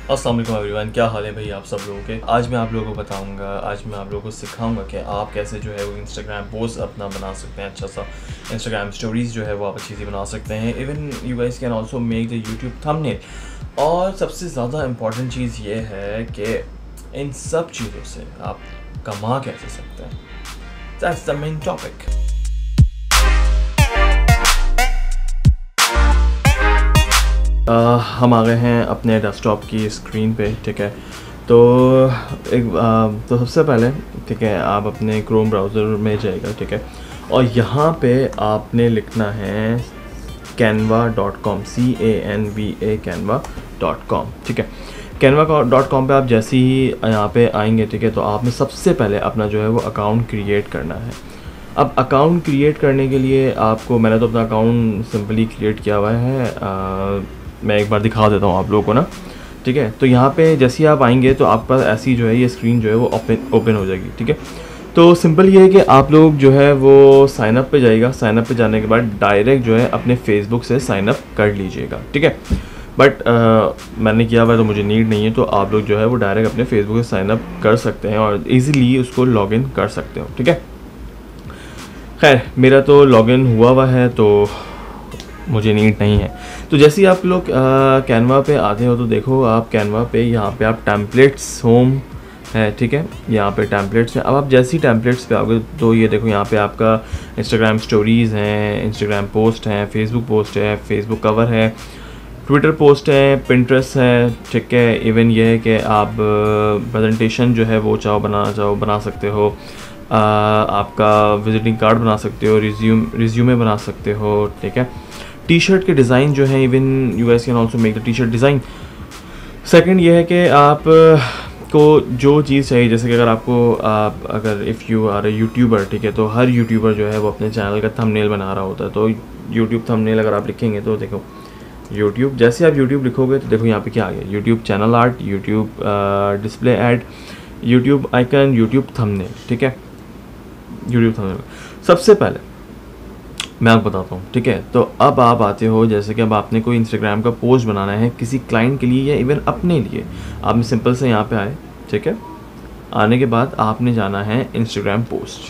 अस्सलाम वालेकुम एवरीवन, क्या हाल है भाई आप सब लोगों के। आज मैं आप लोगों को बताऊंगा, आज मैं आप लोगों को सिखाऊंगा कि आप कैसे जो है वो इंस्टाग्राम पोस्ट अपना बना सकते हैं, अच्छा सा इंस्टाग्राम स्टोरीज़ जो है वो आप अच्छी सी बना सकते हैं। Even you guys can also make the YouTube thumbnail. और सबसे ज़्यादा इम्पॉर्टेंट चीज़ ये है कि इन सब चीज़ों से आप कमा कैसे सकते हैं। That's the main topic. हम आ गए हैं अपने डेस्कटॉप की स्क्रीन पे, ठीक है। तो तो सबसे पहले ठीक है आप अपने क्रोम ब्राउज़र में जाएगा, ठीक है। और यहाँ पे आपने लिखना है canva.com, CANVA canva.com, ठीक है। canva.com पे आप जैसे ही यहाँ पे आएंगे, ठीक है, तो आपने सबसे पहले अपना जो है वो अकाउंट क्रिएट करना है। अब अकाउंट क्रिएट करने के लिए आपको, मैंने तो अपना अकाउंट सिंपली क्रिएट किया हुआ है, मैं एक बार दिखा देता हूँ आप लोगों को ना, ठीक है। तो यहाँ पे जैसे ही आप आएंगे तो आपके पास ऐसी जो है ये स्क्रीन जो है वो ओपन हो जाएगी, ठीक है। तो सिंपल ये है कि आप लोग जो है वो साइन अप पे जाइएगा। साइन अप पे जाने के बाद डायरेक्ट जो है अपने फेसबुक से साइन अप कर लीजिएगा, ठीक है। बट मैंने किया हुआ है तो मुझे नीड नहीं है, तो आप लोग जो है वो डायरेक्ट अपने फेसबुक से साइन अप कर सकते हैं और ईज़िली उसको लॉगिन कर सकते हो, ठीक है। खैर मेरा तो लॉगिन हुआ है तो मुझे नीड नहीं है। तो जैसे ही आप लोग कैनवा पे आते हो तो देखो आप कैनवा पे यहाँ पे आप टेम्पलेट्स होम है, ठीक है। यहाँ पे टेम्पलेट्स हैं। अब आप जैसे ही टेम्पलेट्स पे आओगे तो ये देखो यहाँ पे आपका इंस्टाग्राम स्टोरीज़ हैं, इंस्टाग्राम पोस्ट हैं, फेसबुक पोस्ट है, फेसबुक कवर है, ट्विटर पोस्ट है, पिंटरेस्ट है, ठीक है। इवन ये है कि आप प्रेजेंटेशन जो है वो बना सकते हो, आपका विजिटिंग कार्ड बना सकते हो, रिज्यूमे बना सकते हो, ठीक है। टी शर्ट के डिज़ाइन जो है, even you guys can also make the T shirt design. Second ये है कि आप को जो चीज़ चाहिए, जैसे कि अगर if you are a YouTuber, ठीक है, तो हर यूट्यूबर जो है वो अपने चैनल का थंबनेल बना रहा होता है। तो यूट्यूब थंबनेल अगर आप लिखेंगे तो देखो यूट्यूब, जैसे आप यूट्यूब लिखोगे तो देखो यहाँ पे क्या आ गया, YouTube channel art, YouTube display ad, YouTube icon, YouTube thumbnail, ठीक है। यूट्यूब थंबनेल सबसे पहले मैं आपको बताता हूँ, ठीक है। तो अब आप आते हो, जैसे कि अब आपने कोई इंस्टाग्राम का पोस्ट बनाना है किसी क्लाइंट के लिए या इवन अपने लिए, आपने सिंपल से यहाँ पे आए, ठीक है। आने के बाद आपने जाना है इंस्टाग्राम पोस्ट,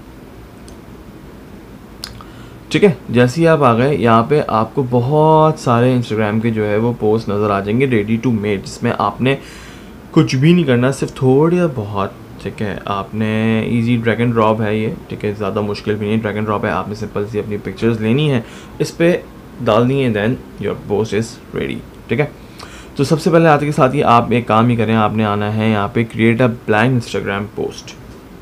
ठीक है। जैसे ही आप आ गए यहाँ पे आपको बहुत सारे इंस्टाग्राम के जो है वो पोस्ट नज़र आ जाएंगे रेडी टू मेड, जिसमें आपने कुछ भी नहीं करना, सिर्फ थोड़ी बहुत, ठीक है। आपने इजी ड्रैग एंड ड्रॉप है ये, ठीक है, ज़्यादा मुश्किल भी नहीं, ड्रैग एंड ड्रॉप है। आपने सिंपल सी अपनी पिक्चर्स लेनी है, इस पर डालनी है, then your post is ready, ठीक है। तो सबसे पहले आते के साथ ही आप एक काम ही करें, आपने आना है यहाँ पे create a blank Instagram post.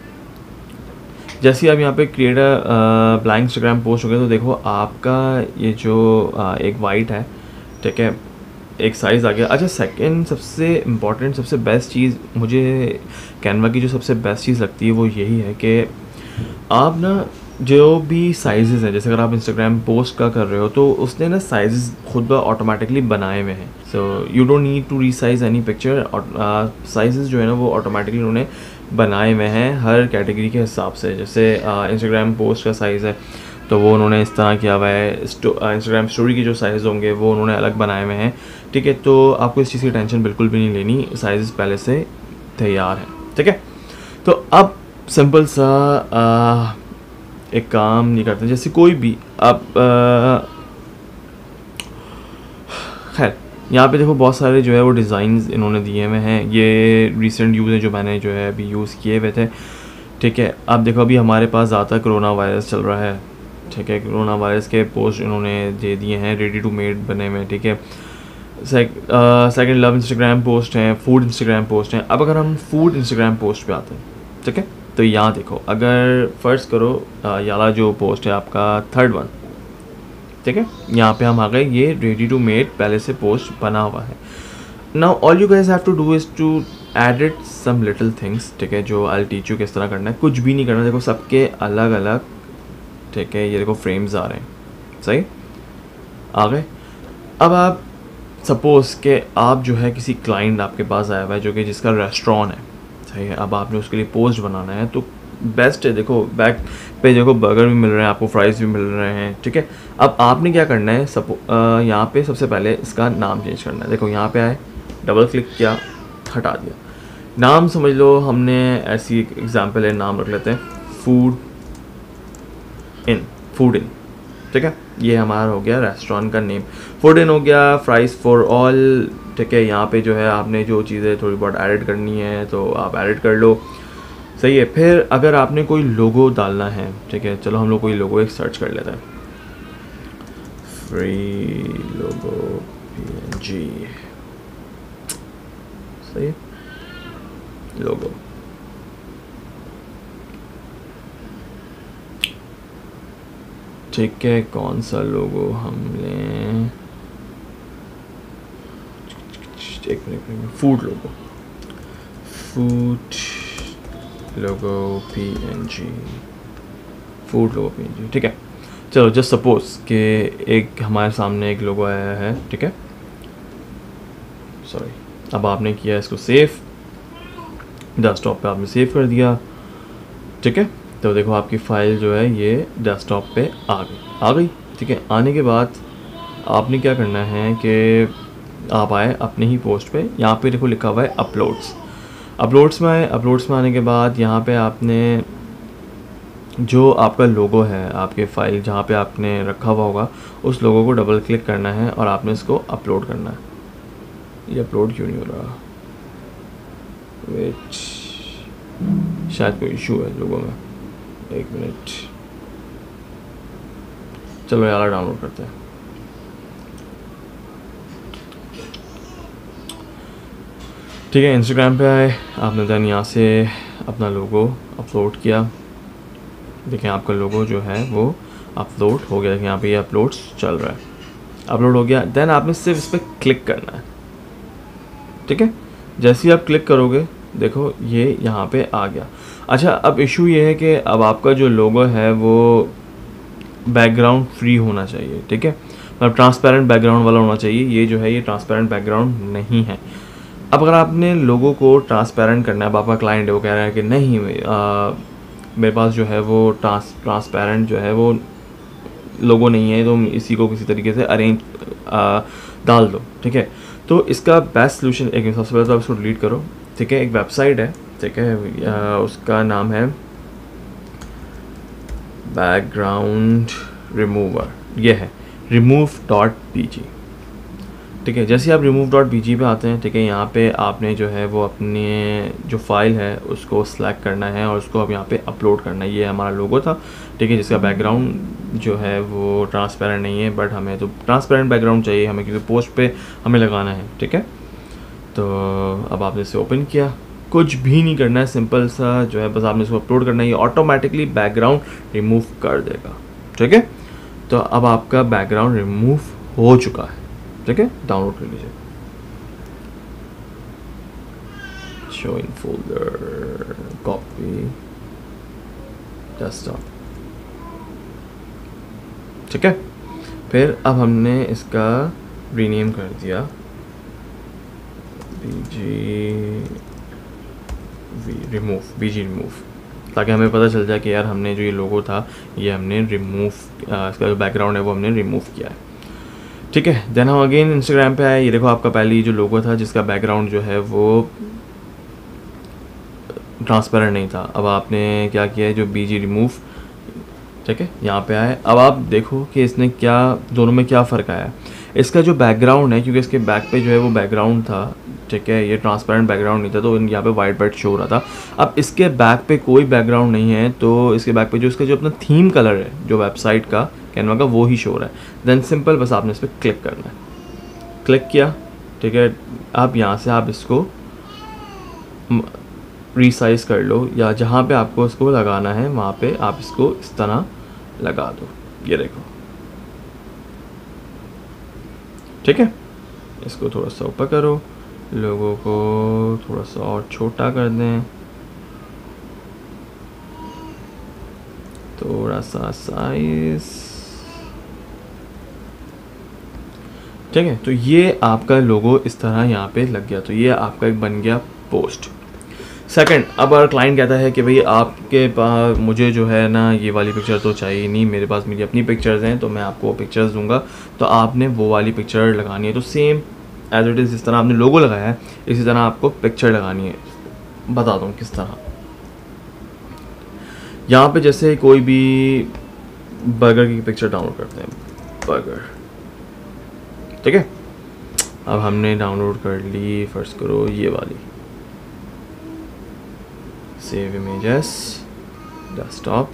जैसे आप यहाँ पे create a blank Instagram post हो गया तो देखो आपका ये जो एक वाइट है, ठीक है, एक साइज़ आ गया। अच्छा, सेकंड सबसे इम्पॉर्टेंट, सबसे बेस्ट चीज़ मुझे कैनवा की जो सबसे बेस्ट चीज़ लगती है वो यही है कि आप ना जो भी साइज़ हैं, जैसे अगर आप इंस्टाग्राम पोस्ट का कर रहे हो तो उसने ना साइज़ खुद ब ऑटोमेटिकली बनाए हुए हैं। So you don't need to resize any picture, और साइज़ जो है ना वो ऑटोमेटिकली उन्होंने बनाए हुए हैं हर कैटेगरी के हिसाब से। जैसे इंस्टाग्राम पोस्ट का साइज़ है तो वो उन्होंने इस तरह किया हुआ है, इंस्टाग्राम स्टोरी के जो साइज़ होंगे वो उन्होंने अलग बनाए हुए हैं, ठीक है। तो आपको इस चीज़ की टेंशन बिल्कुल भी नहीं लेनी, साइज़ पहले से तैयार हैं, ठीक है। तो अब सिंपल सा एक काम नहीं करते, जैसे कोई भी आप खैर यहाँ पे देखो बहुत सारे जो है वो डिज़ाइंस इन्होंने दिए हुए हैं, ये रिसेंट यूज़ है जो मैंने जो है अभी यूज़ किए हुए थे, ठीक है। आप देखो अभी हमारे पास ज़्यादा कोरोना वायरस चल रहा है, ठीक है। कोरोना वायरस के पोस्ट इन्होंने दे दिए हैं रेडी टू मेड बने हुए, ठीक है। सेकंड लव इंस्टाग्राम पोस्ट हैं, फूड इंस्टाग्राम पोस्ट हैं। अब अगर हम फूड इंस्टाग्राम पोस्ट पे आते हैं, ठीक है, तो यहाँ देखो अगर फर्ज करो याला जो पोस्ट है आपका थर्ड वन, ठीक है, यहाँ पे हम आ गए, ये रेडी टू मेड पहले से पोस्ट बना हुआ है। Now all you guys have to do is to edit some little things, ठीक है, जो आई टीच यू किस तरह करना है। कुछ भी नहीं करना, देखो सबके अलग अलग, ठीक है, ये देखो फ्रेम्स आ रहे हैं, सही आ गए। अब आप सपोज़ के आप जो है किसी क्लाइंट आपके पास आया हुआ है जो कि जिसका रेस्टोरेंट है, सही है। अब आपने उसके लिए पोस्ट बनाना है तो बेस्ट है, देखो बैक पे देखो बर्गर भी मिल रहे हैं आपको, फ्राइज़ भी मिल रहे हैं, ठीक है। अब आपने क्या करना है, यहाँ पे सबसे पहले इसका नाम चेंज करना है। देखो यहाँ पे आए, डबल क्लिक किया, हटा दिया। नाम समझ लो हमने ऐसी एक एग्जांपल है, नाम रख लेते हैं फूड इन, ठीक है। ये हमारा हो गया रेस्टोरेंट का नेम, फूड इन हो गया, फ्राइज़ फॉर ऑल, ठीक है। यहाँ पे जो है आपने जो चीज़ें थोड़ी बहुत एडिट करनी है तो आप एडिट कर लो, सही है। फिर अगर आपने कोई लोगो डालना है, ठीक है, चलो हम लोग कोई लोगो एक सर्च कर लेते हैं, फ्री लोगो PNG, सही है, लोगो, ठीक है। कौन सा लोगो हम लें, एक minute, food logo PNG, food logo PNG, ठीक है। चलो जस्ट सपोज कि एक हमारे सामने एक लोगो आया है, ठीक है, सॉरी। अब आपने किया इसको सेव, डेस्कटॉप पे आपने सेव कर दिया, ठीक है। तो देखो आपकी फ़ाइल जो है ये डेस्कटॉप पे आ गई, ठीक है। आने के बाद आपने क्या करना है कि आप आए अपने ही पोस्ट पे, यहाँ पे देखो लिखा हुआ है अपलोड्स में आए। अपलोड्स में आने के बाद यहाँ पे आपने जो आपका लोगो है, आपके फ़ाइल जहाँ पे आपने रखा हुआ होगा, उस लोगो को डबल क्लिक करना है और आपने इसको अपलोड करना है। ये अपलोड क्यों नहीं हो रहा, वेट, शायद कोई इशू है लोगों में, एक मिनट, चलो यार डाउनलोड करते हैं। ठीक है, इंस्टाग्राम पे आए आपने, देन यहाँ से अपना लोगो अपलोड किया, देखें आपका लोगो जो है वो अपलोड हो गया, यहाँ पे ये अपलोड्स चल रहा है, अपलोड हो गया। देन आपने सिर्फ इस पर क्लिक करना है, ठीक है। जैसे ही आप क्लिक करोगे देखो ये यहाँ पे आ गया। अच्छा, अब इशू ये है कि अब आपका जो लोगो है वो बैकग्राउंड फ्री होना चाहिए, ठीक है, मतलब ट्रांसपेरेंट बैकग्राउंड वाला होना चाहिए। ये जो है ये ट्रांसपेरेंट बैकग्राउंड नहीं है। अब अगर आपने लोगों को ट्रांसपेरेंट करना है, अब आपका क्लाइंट है वो कह रहा है कि नहीं मेरे पास जो है वो ट्रांसपेरेंट जो है वो लोगो नहीं है, तो इसी को किसी तरीके से अरेंज डाल दो, ठीक है। तो इसका बेस्ट सोल्यूशन, एक सबसे पहले तो आप इसको डिलीट करो, ठीक है। एक वेबसाइट है, ठीक है, उसका नाम है बैकग्राउंड रिमूवर, ये है remove.bg, ठीक है। जैसे आप remove.bg पे आते हैं, ठीक है, यहाँ पे आपने जो है वो अपने जो फाइल है उसको सिलेक्ट करना है और उसको अब यहाँ पे अपलोड करना है। ये हमारा लोगो था, ठीक है, जिसका बैकग्राउंड जो है वो ट्रांसपेरेंट नहीं है, बट हमें तो ट्रांसपेरेंट बैकग्राउंड चाहिए हमें, क्योंकि पोस्ट पे हमें लगाना है, ठीक है। तो अब आपने इसे ओपन किया, कुछ भी नहीं करना है, सिंपल सा जो है बस आपने इसको अपलोड करना है, ये ऑटोमेटिकली बैकग्राउंड रिमूव कर देगा, ठीक है। तो अब आपका बैकग्राउंड रिमूव हो चुका है, ठीक है, डाउनलोड कर लीजिए। Show in folder, copy, desktop, ठीक है। फिर अब हमने इसका रीनेम कर दिया BG रिमूव, ताकि हमें पता चल जाए कि यार हमने जो ये लोगो था ये हमने रिमूव, इसका जो बैकग्राउंड है वो हमने रिमूव किया है, ठीक है। देन हम अगेन इंस्टाग्राम पे आए, ये देखो आपका पहले जो लोगो था जिसका बैकग्राउंड जो है वो ट्रांसपेरेंट नहीं था, अब आपने क्या किया है, जो BG रिमूव, ठीक है, यहाँ पे आए। अब आप देखो कि इसने क्या, दोनों में क्या फ़र्क आया। इसका जो बैकग्राउंड है, क्योंकि इसके बैक पे जो है वो बैकग्राउंड था, ठीक है, ये ट्रांसपेरेंट बैकग्राउंड नहीं था, तो यहाँ पे वाइट शो हो रहा था। अब इसके बैक पे कोई बैकग्राउंड नहीं है, तो इसके बैक पे जो इसका जो अपना थीम कलर है जो वेबसाइट का, कैनवा का, वो ही शो हो रहा है। देन सिंपल बस आपने इस पर क्लिक करना है, क्लिक किया, ठीक है। अब यहाँ से आप इसको रीसाइज कर लो, या जहाँ पे आपको इसको लगाना है वहाँ पे आप इसको इस तरह लगा दो, ये देखो, ठीक है। इसको थोड़ा सा ऊपर करो, लोगों को थोड़ा सा और छोटा कर दें, थोड़ा सा साइज, ठीक है। तो ये आपका लोगो इस तरह यहाँ पे लग गया, तो ये आपका एक बन गया पोस्ट। सेकंड, अब अगर क्लाइंट कहता है कि भाई आपके पास मुझे जो है ना ये वाली पिक्चर तो चाहिए नहीं, मेरे पास मेरी अपनी पिक्चर्स हैं, तो मैं आपको पिक्चर्स दूंगा, तो आपने वो वाली पिक्चर लगानी है। तो सेम एज इट इज़ जिस तरह आपने लोगो लगाया है इसी तरह आपको पिक्चर लगानी है। बताता हूँ किस तरह। यहाँ पे जैसे कोई भी बर्गर की पिक्चर डाउनलोड करते हैं, बर्गर, ठीक है। अब हमने डाउनलोड कर ली, फर्स्ट करो ये वाली, सेव इमेजेस, डेस्कटॉप,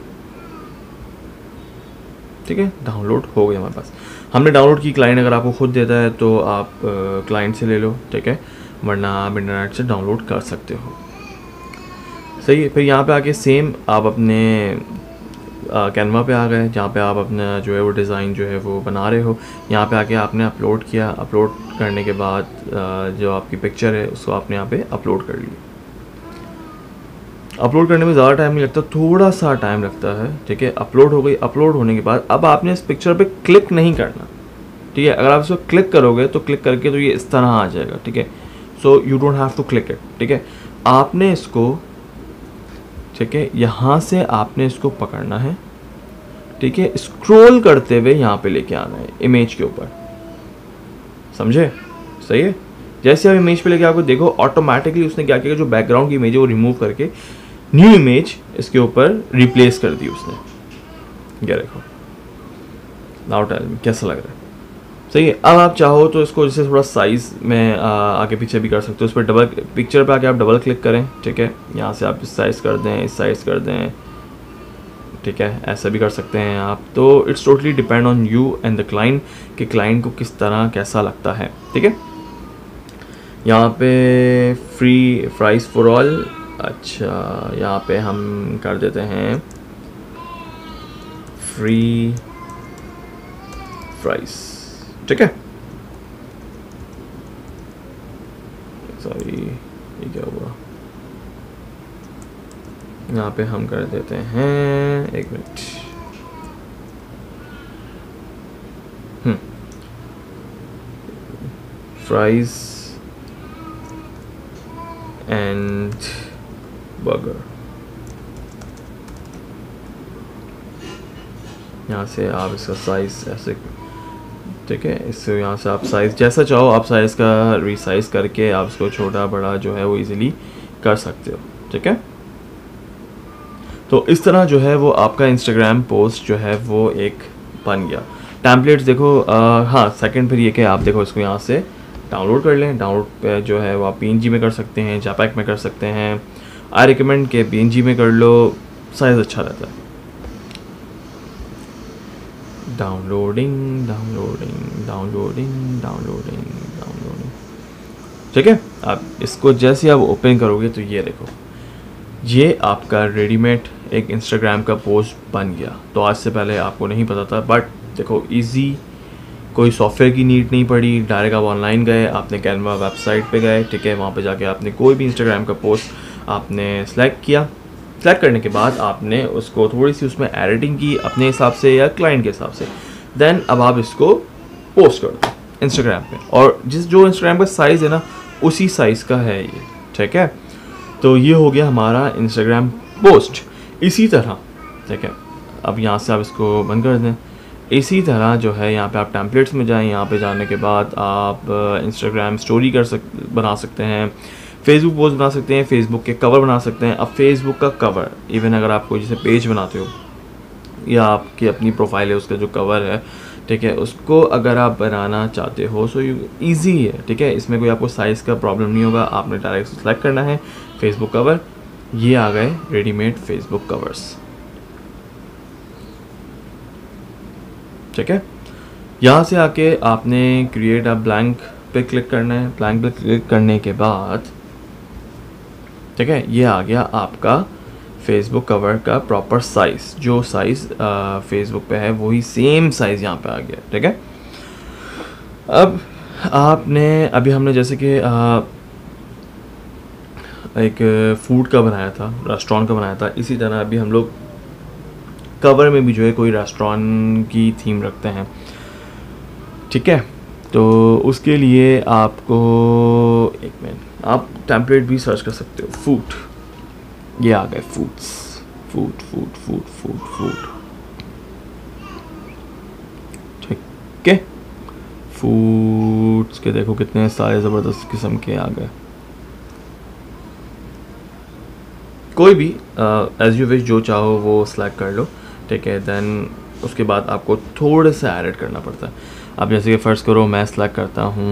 ठीक है, डाउनलोड हो गया हमारे पास। हमने डाउनलोड की, क्लाइंट अगर आपको खुद देता है तो आप क्लाइंट से ले लो, ठीक है, वरना आप इंटरनेट से डाउनलोड कर सकते हो। सही है। फिर यहाँ पे आके सेम आप अपने कैनवा पे आ गए, जहाँ पे आप अपना जो है वो डिज़ाइन जो है वो बना रहे हो। यहाँ पे आके आपने अपलोड किया, अपलोड करने के बाद जो आपकी पिक्चर है उसको आपने यहाँ पे अपलोड कर ली। अपलोड करने में ज़्यादा टाइम नहीं लगता, थोड़ा सा टाइम लगता है, ठीक है। अपलोड हो गई, अपलोड होने के बाद अब आपने इस पिक्चर पे क्लिक नहीं करना, ठीक है। अगर आप इसको क्लिक करोगे तो क्लिक करके तो ये इस तरह आ जाएगा, ठीक है। So you don't have to click it, ठीक है। आपने इसको, ठीक है, यहाँ से आपने इसको पकड़ना है, ठीक है, स्क्रॉल करते हुए यहाँ पे लेके आना है इमेज के ऊपर, समझे? सही है। जैसे आप इमेज पे लेके आपको देखो ऑटोमेटिकली उसने क्या किया, जो बैकग्राउंड की इमेज है वो रिमूव करके न्यू इमेज इसके ऊपर रिप्लेस कर दी उसने। ये देखो, नाउ टेल मी कैसा लग रहा है? सही है। अब आप चाहो तो इसको जैसे थोड़ा साइज़ में आगे पीछे भी कर सकते हो। उस पर डबल पिक्चर पे आके आप डबल क्लिक करें, ठीक है। यहाँ से आप इस साइज़ कर दें, इस साइज़ कर दें, ठीक है, ऐसा भी कर सकते हैं आप। तो it's totally depend on you and the client कि क्लाइंट को किस तरह कैसा लगता है, ठीक है। यहाँ पे फ्री फ्राइज़ फॉर ऑल, अच्छा यहाँ पे हम कर देते हैं फ्री फ्राइज़, ठीक है। सॉरी ये क्या हुआ, यहाँ पे हम कर देते हैं, एक मिनट, फ्राइज़ एंड बर्गर। यहाँ से आप इसका साइज़ ऐसे, ठीक है, इससे यहाँ से आप साइज़ जैसा चाहो आप साइज़ का रीसाइज़ करके आप इसको छोटा बड़ा जो है वो इजीली कर सकते हो, ठीक है। तो इस तरह जो है वो आपका इंस्टाग्राम पोस्ट जो है वो एक बन गया। टेम्पलेट्स देखो, हाँ सेकंड फिर ये कि आप देखो इसको यहाँ से डाउनलोड कर लें। डाउनलोड पे जो है वो आप PNG में कर सकते हैं, JPEG में कर सकते हैं। आई रिकमेंड के PNG में कर लो, साइज़ अच्छा रहता है। Downloading downloading downloading downloading downloading, ठीक है। आप इसको जैसे आप ओपन करोगे तो ये देखो, ये आपका रेडीमेड एक इंस्टाग्राम का पोस्ट बन गया। तो आज से पहले आपको नहीं पता था, बट देखो इजी, कोई सॉफ्टवेयर की नीड नहीं पड़ी, डायरेक्ट आप ऑनलाइन गए, आपने कैनवा वेबसाइट पे गए, ठीक है, वहाँ पे जाके आपने कोई भी इंस्टाग्राम का पोस्ट आपने सेलेक्ट किया। सेलेक्ट करने के बाद आपने उसको थोड़ी सी उसमें एडिटिंग की अपने हिसाब से या क्लाइंट के हिसाब से, देन अब आप इसको पोस्ट कर दो इंस्टाग्राम पे, और जो इंस्टाग्राम का साइज़ है ना उसी साइज़ का है ये, ठीक है। तो ये हो गया हमारा इंस्टाग्राम पोस्ट। इसी तरह, ठीक है, अब यहाँ से आप इसको बंद कर दें। इसी तरह जो है यहाँ पे आप टेम्पलेट्स में जाएं, यहाँ पे जाने के बाद आप इंस्टाग्राम स्टोरी बना सकते हैं, फेसबुक पोस्ट बना सकते हैं, फेसबुक के कवर बना सकते हैं। अब फेसबुक का कवर, इवन अगर आप कोई जैसे पेज बनाते हो या आपकी अपनी प्रोफाइल है उसका जो कवर है, ठीक है, उसको अगर आप बनाना चाहते हो सो ईजी है, ठीक है। इसमें कोई आपको साइज़ का प्रॉब्लम नहीं होगा, आपने डायरेक्ट सेलेक्ट करना है फेसबुक कवर। ये आ गए रेडीमेड फेसबुक कवर्स, ठीक है। यहाँ से आके आपने क्रिएट अ ब्लैंक पे क्लिक करना है। ब्लैंक पे क्लिक करने के बाद, ठीक है, ये आ गया आपका फेसबुक कवर का प्रॉपर साइज़। जो साइज़ फेसबुक पे है वही सेम साइज़ यहाँ पे आ गया, ठीक है। अब आपने अभी हमने जैसे कि एक फूड का बनाया था, रेस्टोरेंट का बनाया था, इसी तरह अभी हम लोग कवर में भी जो है कोई रेस्टोरेंट की थीम रखते हैं, ठीक है। तो उसके लिए आपको एक मिनट, आप टेम्पलेट भी सर्च कर सकते हो। फूड, ये आ गए foods, food food food food food, ठीक है। फूड्स के देखो कितने सारे ज़बरदस्त किस्म के आ गए। कोई भी एज यू विश, जो चाहो वो सेलेक्ट कर लो, ठीक है। देन उसके बाद आपको थोड़े से एडिट करना पड़ता है। अब जैसे कि फ़र्ज़ करो मैं सेलेक्ट करता हूँ,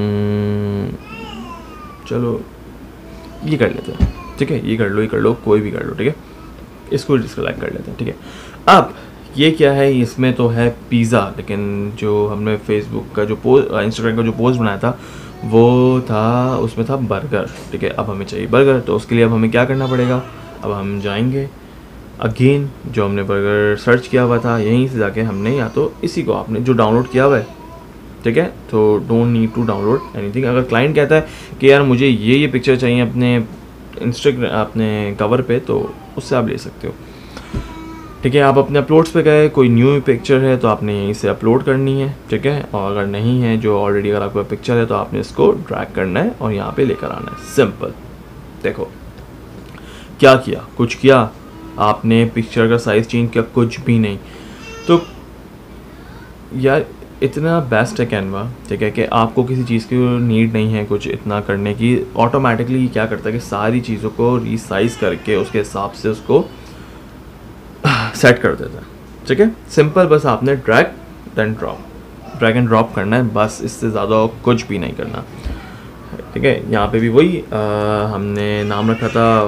चलो ये कर लेते हैं, ठीक है। ये कर लो, कोई भी कर लो, ठीक है। इसको सेलेक्ट कर लेते हैं, ठीक है। अब ये क्या है, इसमें तो है पिज़्ज़ा, लेकिन जो हमने फेसबुक का जो इंस्टाग्राम का जो पोस्ट बनाया था वो था, उसमें था बर्गर, ठीक है। अब हमें चाहिए बर्गर, तो उसके लिए अब हमें क्या करना पड़ेगा, अब हम जाएंगे अगेन जो हमने बर्गर सर्च किया हुआ था, यहीं से जाके हमने या तो इसी को आपने जो डाउनलोड किया हुआ है, ठीक है। तो don't need to download anything. अगर क्लाइंट कहता है कि यार मुझे ये पिक्चर चाहिए अपने इंस्टाग्राम अपने कवर पे, तो उससे आप ले सकते हो, ठीक है। आप अपने अपलोड्स पे गए, कोई न्यू पिक्चर है तो आपने यहीं से अपलोड करनी है, ठीक है। और अगर नहीं है, जो ऑलरेडी अगर आपका पिक्चर है, तो आपने इसको ड्रैग करना है और यहाँ पे लेकर आना है, सिंपल। देखो क्या किया, कुछ किया आपने, पिक्चर का साइज़ चेंज किया, कुछ भी नहीं। तो यार इतना बेस्ट है कैनवा, ठीक है, कि आपको किसी चीज़ की नीड नहीं है कुछ इतना करने की। ऑटोमेटिकली क्या करता है कि सारी चीज़ों को रीसाइज करके उसके हिसाब से उसको सेट कर देता है, ठीक है। सिंपल, बस आपने ड्रैग एंड ड्रॉप करना है, बस इससे ज़्यादा कुछ भी नहीं करना, ठीक है। यहाँ पे भी वही हमने नाम रखा था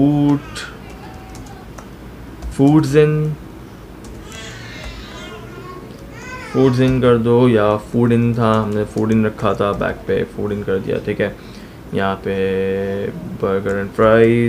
फूड्स इन कर दो, या फूड इन था, हमने फूड इन रखा था, बैक पे फूड इन कर दिया, ठीक है। यहाँ पे बर्गर एंड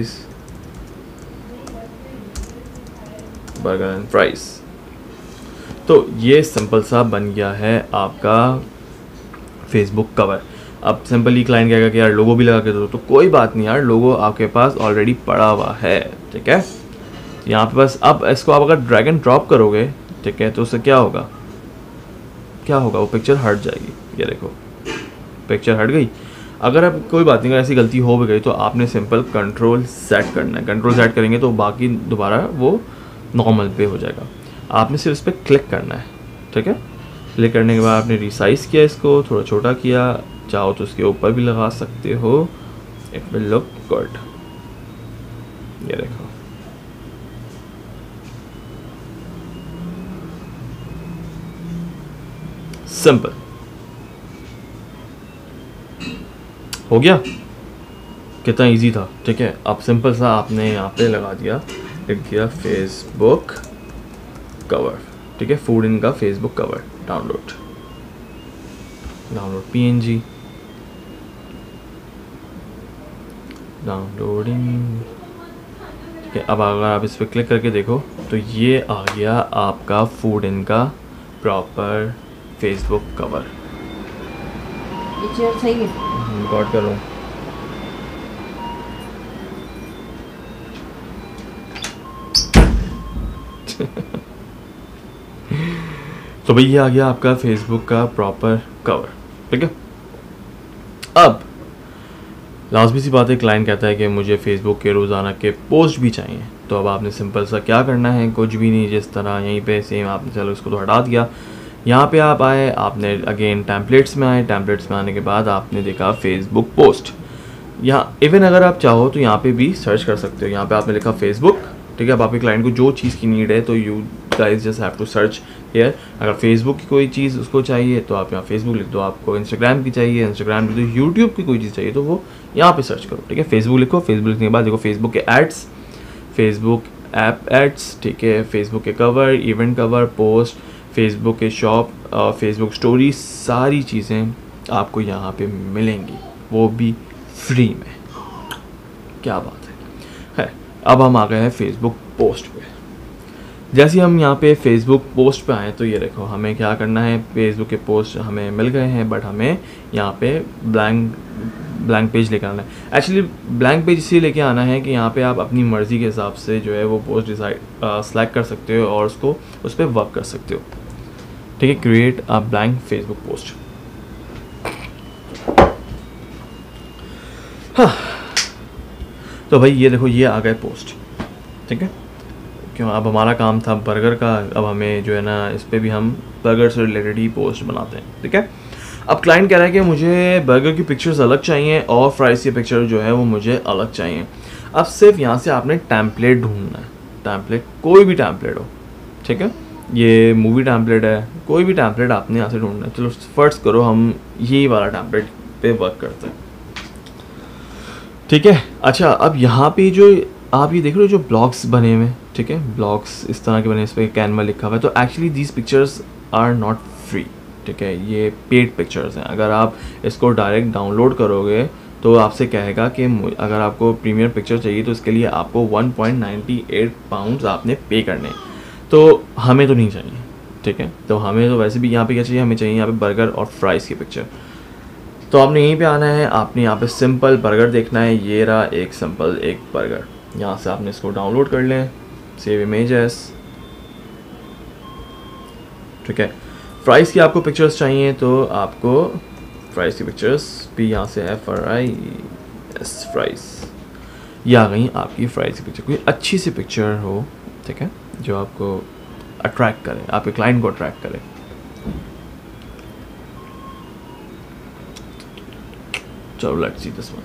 फ्राइज़। तो ये सिंपल सा बन गया है आपका फेसबुक कवर। अब सिंपली क्लाइंट कहेगा कि यार लोगो भी लगा के दो, तो कोई बात नहीं यार, लोगो आपके पास ऑलरेडी पड़ा हुआ है, ठीक है। यहाँ पे बस अब इसको आप अगर ड्रैग एंड ड्रॉप करोगे, ठीक है, तो उससे क्या होगा, वो पिक्चर हट जाएगी। ये देखो पिक्चर हट गई। अगर अब कोई बात नहीं, अगर ऐसी गलती हो भी गई तो आपने सिंपल कंट्रोल सेट करना है। कंट्रोल सेट करेंगे तो बाकी दोबारा वो नॉर्मल पे हो जाएगा। आपने सिर्फ इस पर क्लिक करना है, ठीक है। क्लिक करने के बाद आपने रिसाइज किया, इसको थोड़ा छोटा किया, चाहो तो उसके ऊपर भी लगा सकते हो, इट विल लुक गुड। ये देखो सिंपल हो गया, कितना इजी था, ठीक है। अब सिंपल सा आपने यहाँ पे लगा दिया, लिख दिया फेसबुक कवर, ठीक है। फूड इन का Facebook cover download PNG downloading, ठीक है। अब अगर आप इस पर क्लिक करके देखो तो ये आ गया आपका फूड इन का प्रॉपर फेसबुक कवर। ये चेयर सही है, रिकॉर्ड कर रहा हूँ। तो भाई ये आ गया आपका फेसबुक का प्रॉपर कवर, ठीक है। अब लाजमी सी बात है, क्लाइंट कहता है कि मुझे फेसबुक के रोज़ाना के पोस्ट भी चाहिए, तो अब आपने सिंपल सा क्या करना है, कुछ भी नहीं, जिस तरह यहीं पे सेम आपने, चलो इसको तो हटा दिया। यहाँ पे आप आए, आपने अगेन टेम्पलेट्स में आए, टेम्पलेट्स में आने के बाद आपने देखा फेसबुक पोस्ट। यहाँ इवन अगर आप चाहो तो यहाँ पे भी सर्च कर सकते हो। यहाँ पे आपने लिखा फेसबुक, ठीक है। अब आपके क्लाइंट को जो चीज़ की नीड है तो you guys just have to search here. अगर फेसबुक की कोई चीज़ उसको चाहिए तो आप यहाँ फेसबुक लिख दो, आपको इंस्टाग्राम की चाहिए इंस्टाग्राम लिख दो, यूट्यूब की कोई चीज़ चाहिए तो वो यहाँ पे सर्च करो, ठीक है। फेसबुक लिखो, फेसबुक लिखने के बाद देखो फेसबुक के एड्स, फेसबुक ऐप एड्स, ठीक है। फेसबुक के cover, event cover, post, Facebook के शॉप, फेसबुक स्टोरी, सारी चीज़ें आपको यहाँ पे मिलेंगी, वो भी फ्री में। क्या बात है। अब हम आ गए हैं फेसबुक पोस्ट पे। जैसे हम यहाँ पे फेसबुक पोस्ट पे आए तो ये देखो हमें क्या करना है, फेसबुक के पोस्ट हमें मिल गए हैं, बट हमें यहाँ पे ब्लैंक पेज लेकर आना है। एक्चुअली ब्लैंक पेज इसलिए लेके आना है कि यहाँ पे आप अपनी मर्ज़ी के हिसाब से जो है वो पोस्ट सेलेक्ट कर सकते हो और उसको उस पर वर्क कर सकते हो, ठीक है। Create a blank Facebook post. हाँ, तो भाई ये देखो ये आ गए पोस्ट, ठीक है। क्यों, अब हमारा काम था बर्गर का, अब हमें जो है ना इस पर भी हम बर्गर से रिलेटेड ही पोस्ट बनाते हैं, ठीक है। अब क्लाइंट कह रहा है कि मुझे बर्गर की पिक्चर्स अलग चाहिए और फ्राइज़ की पिक्चर जो है वो मुझे अलग चाहिए। अब सिर्फ यहाँ से आपने टैम्पलेट ढूंढना है, टैम्पलेट कोई भी टैम्पलेट हो, ठीक है, ये मूवी टैम्पलेट है, कोई भी टैम्पलेट आपने यहाँ से ढूंढना है। चलो फर्स्ट करो हम यही वाला टैम्पलेट पे वर्क करते हैं, ठीक है। अच्छा, अब यहाँ पे जो आप ये देख रहे हो जो ब्लॉग्स बने हुए हैं, ठीक है, ब्लॉग्स इस तरह के बने, इस पर कैनवा लिखा हुआ है, तो actually these pictures are not free, ठीक है, ये पेड पिक्चर्स हैं। अगर आप इसको डायरेक्ट डाउनलोड करोगे तो आपसे कहेगा कि अगर आपको प्रीमियर पिक्चर चाहिए तो इसके लिए आपको 1.98 पाउंड्स आपने पे करने, तो हमें तो नहीं चाहिए, ठीक है। तो हमें तो वैसे भी यहाँ पे क्या चाहिए, हमें चाहिए यहाँ पे बर्गर और फ्राइज़ की पिक्चर। तो आपने यहीं पे आना है, आपने यहाँ पे सिंपल बर्गर देखना है, ये रहा एक सिंपल एक बर्गर, यहाँ से आपने इसको डाउनलोड कर लें, सेव इमेज एज, ठीक है। फ्राइज़ की आपको पिक्चर्स चाहिए तो आपको फ्राइज़ की पिक्चर्स भी यहाँ से FRIES फ्राइज़, ये आ गई आपकी फ्राइज़ की पिक्चर। कोई अच्छी सी पिक्चर हो, ठीक है, जो आपको अट्रैक्ट करे, आपके क्लाइंट को अट्रैक्ट करे। चलो let's see this one,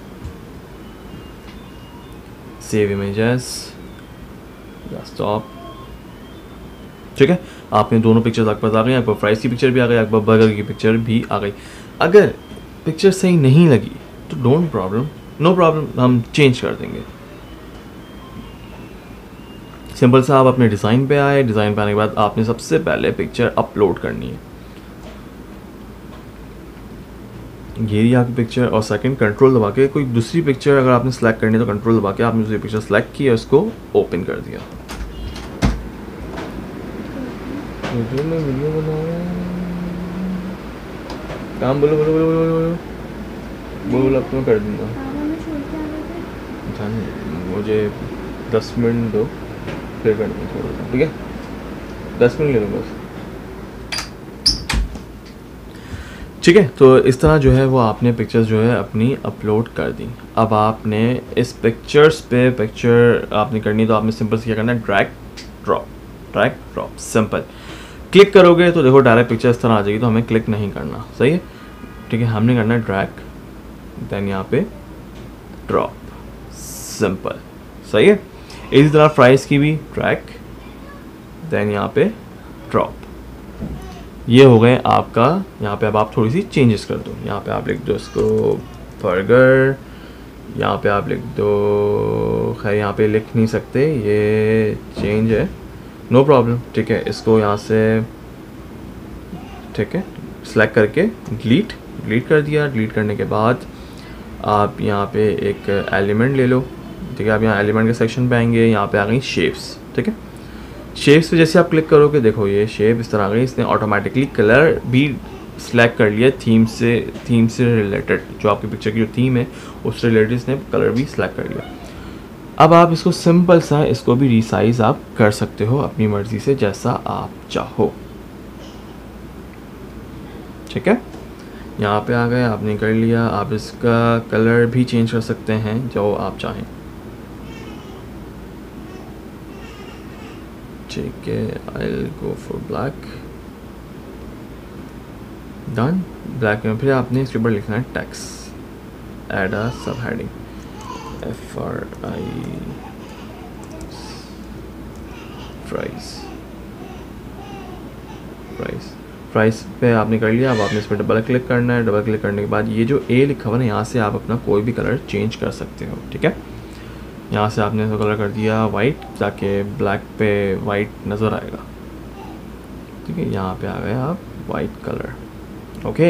save images, desktop, ठीक है। आपने दोनों पिक्चर्स आपके पास आ गई, आपको फ्राइज़ की पिक्चर भी आ गई, आपको बर्गर की पिक्चर भी आ गई। अगर पिक्चर सही नहीं लगी तो डोंट प्रॉब्लम, नो प्रॉब्लम, हम चेंज कर देंगे। सिंपल सा आप अपने डिज़ाइन पे आए, डिज़ाइन पे आने के बाद आपने सबसे पहले पिक्चर अपलोड करनी है, ये रही आपकी पिक्चर, और सेकंड कंट्रोल दबा के कोई दूसरी पिक्चर अगर आपने सेलेक्ट करनी है तो कंट्रोल दबा के आपने दूसरी पिक्चर सेलेक्ट की और उसको ओपन कर दिया। वीडियो में वीडियो बना रहा है, काम बोलो बोलो बोलो बोलो बोलो बोलो, अब तो मैं कर दूँगा। मुझे 10 मिनट दो, फिर कर दूँगा थोड़ा सा, ठीक है, 10 मिनट ले लो बस, ठीक है। तो इस तरह जो है वो आपने पिक्चर्स जो है अपनी अपलोड कर दी। अब आपने इस पिक्चर्स पे पिक्चर आपने करनी, तो आपने सिंपल से क्या करना है, ड्रैग ड्रॉप, सिंपल। क्लिक करोगे तो देखो डायरेक्ट पिक्चर इस तरह आ जाएगी, तो हमें क्लिक नहीं करना, सही है, ठीक है। हमने करना है ड्रैग, देन यहाँ पे ड्रॉप, सिंपल, सही है। इसी तरह फ्राइज़ की भी ड्रैग, देन यहाँ पे ड्रॉप, ये हो गए आपका। यहाँ पे अब आप थोड़ी सी चेंजेस कर दो, यहाँ पे आप लिख दो इसको बर्गर, यहाँ पे आप लिख दो, खैर यहाँ पे लिख नहीं सकते, ये चेंज है, नो प्रॉब्लम, ठीक है। इसको यहाँ से, ठीक है, सेलेक्ट करके डिलीट कर दिया। डिलीट करने के बाद आप यहाँ पे एक एलिमेंट ले लो, ठीक है। आप यहाँ एलिमेंट के सेक्शन पे आएंगे, यहाँ पे आ गई शेप्स, ठीक है। शेप्स पे जैसे आप क्लिक करोगे देखो ये शेप इस तरह आ गई, इसने ऑटोमेटिकली कलर भी सिलेक्ट कर लिया, थीम से रिलेटेड, जो आपकी पिक्चर की जो थीम है उससे रिलेटेड इसने कलर भी सिलेक्ट कर लिया। अब आप इसको सिंपल सा इसको भी रीसाइज आप कर सकते हो अपनी मर्ज़ी से, जैसा आप चाहो, ठीक है। यहाँ पे आ गए, आपने कर लिया। आप इसका कलर भी चेंज कर सकते हैं जो आप चाहें, ठीक है। I will go for black, done. Black में फिर आपने इसके ऊपर लिखना है टैक्स, एड अ सब हेडिंग, प्राइस पे आपने कर लिया। अब आपने इस पर डबल क्लिक करना है। डबल क्लिक करने के बाद ये जो ए लिखा हुआ ना, यहाँ से आप अपना कोई भी कलर चेंज कर सकते हो, ठीक है। यहाँ से आपने इसका कलर कर दिया वाइट, ताकि ब्लैक पे वाइट नज़र आएगा, ठीक है। यहाँ पे आ गए आप वाइट कलर, ओके।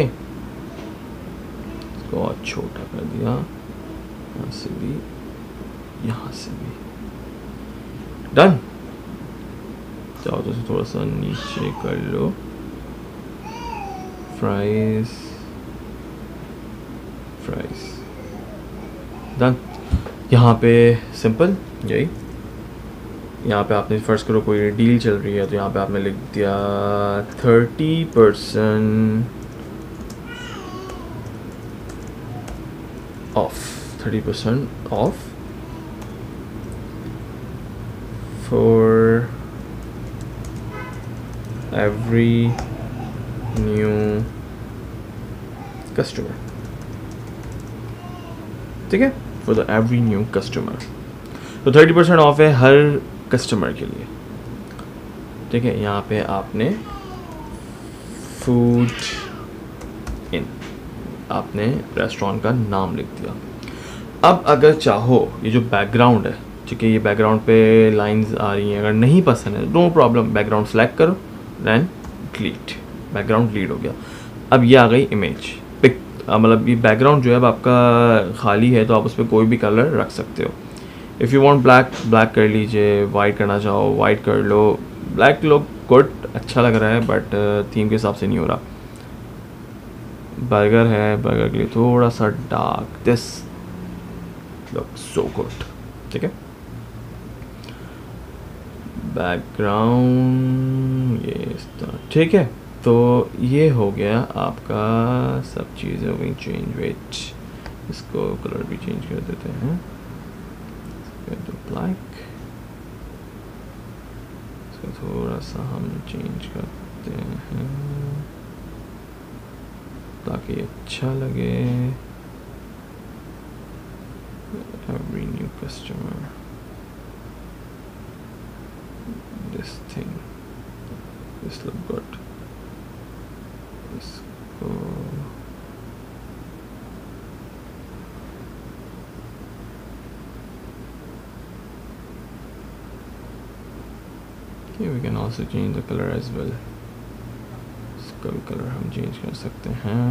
इसको और छोटा कर दिया, यहाँ से भी, यहाँ से भी, डन। चाहो तो इसे थोड़ा सा नीचे कर लो, फ्राइज, डन। यहाँ पे सिंपल यही, यहाँ पे आपने फर्स्ट करो कोई डील चल रही है तो यहाँ पे आपने लिख दिया 30% off, 30% off for every new customer, ठीक है, for the every new customer. तो 30% ऑफ है हर कस्टमर के लिए, ठीक है। यहाँ पे आपने फूड इन, आपने रेस्टोरेंट का नाम लिख दिया। अब अगर चाहो ये जो बैकग्राउंड है, ठीक है, ये बैकग्राउंड पे लाइंस आ रही हैं, अगर नहीं पसंद है नो प्रॉब्लम, बैकग्राउंड सेलेक्ट करो देन डिलीट, बैकग्राउंड डिलीट हो गया। अब ये आ गई इमेज पिक, मतलब ये बैकग्राउंड जो है अब आपका खाली है तो आप उस पर कोई भी कलर रख सकते हो। If you want black, black कर लीजिए, वाइट करना चाहो वाइट कर लो, ब्लैक लुक गुड, अच्छा लग रहा है बट थीम के हिसाब से नहीं हो रहा। बर्गर है, बर्गर के लिए थोड़ा सा dark, this look so good, ठीक है। बैकग्राउंड ये इस तरह, ठीक है। तो ये हो गया आपका, सब चीज़ें हो गई चेंज। वेट, इसको कलर भी चेंज कर देते हैं, ब्लैक, इसको थोड़ा सा हम चेंज करते हैं ताकि अच्छा लगे। Every new customer, this thing, this look good, इसको we can also change the color as well, इसका भी कलर हम चेंज कर सकते हैं,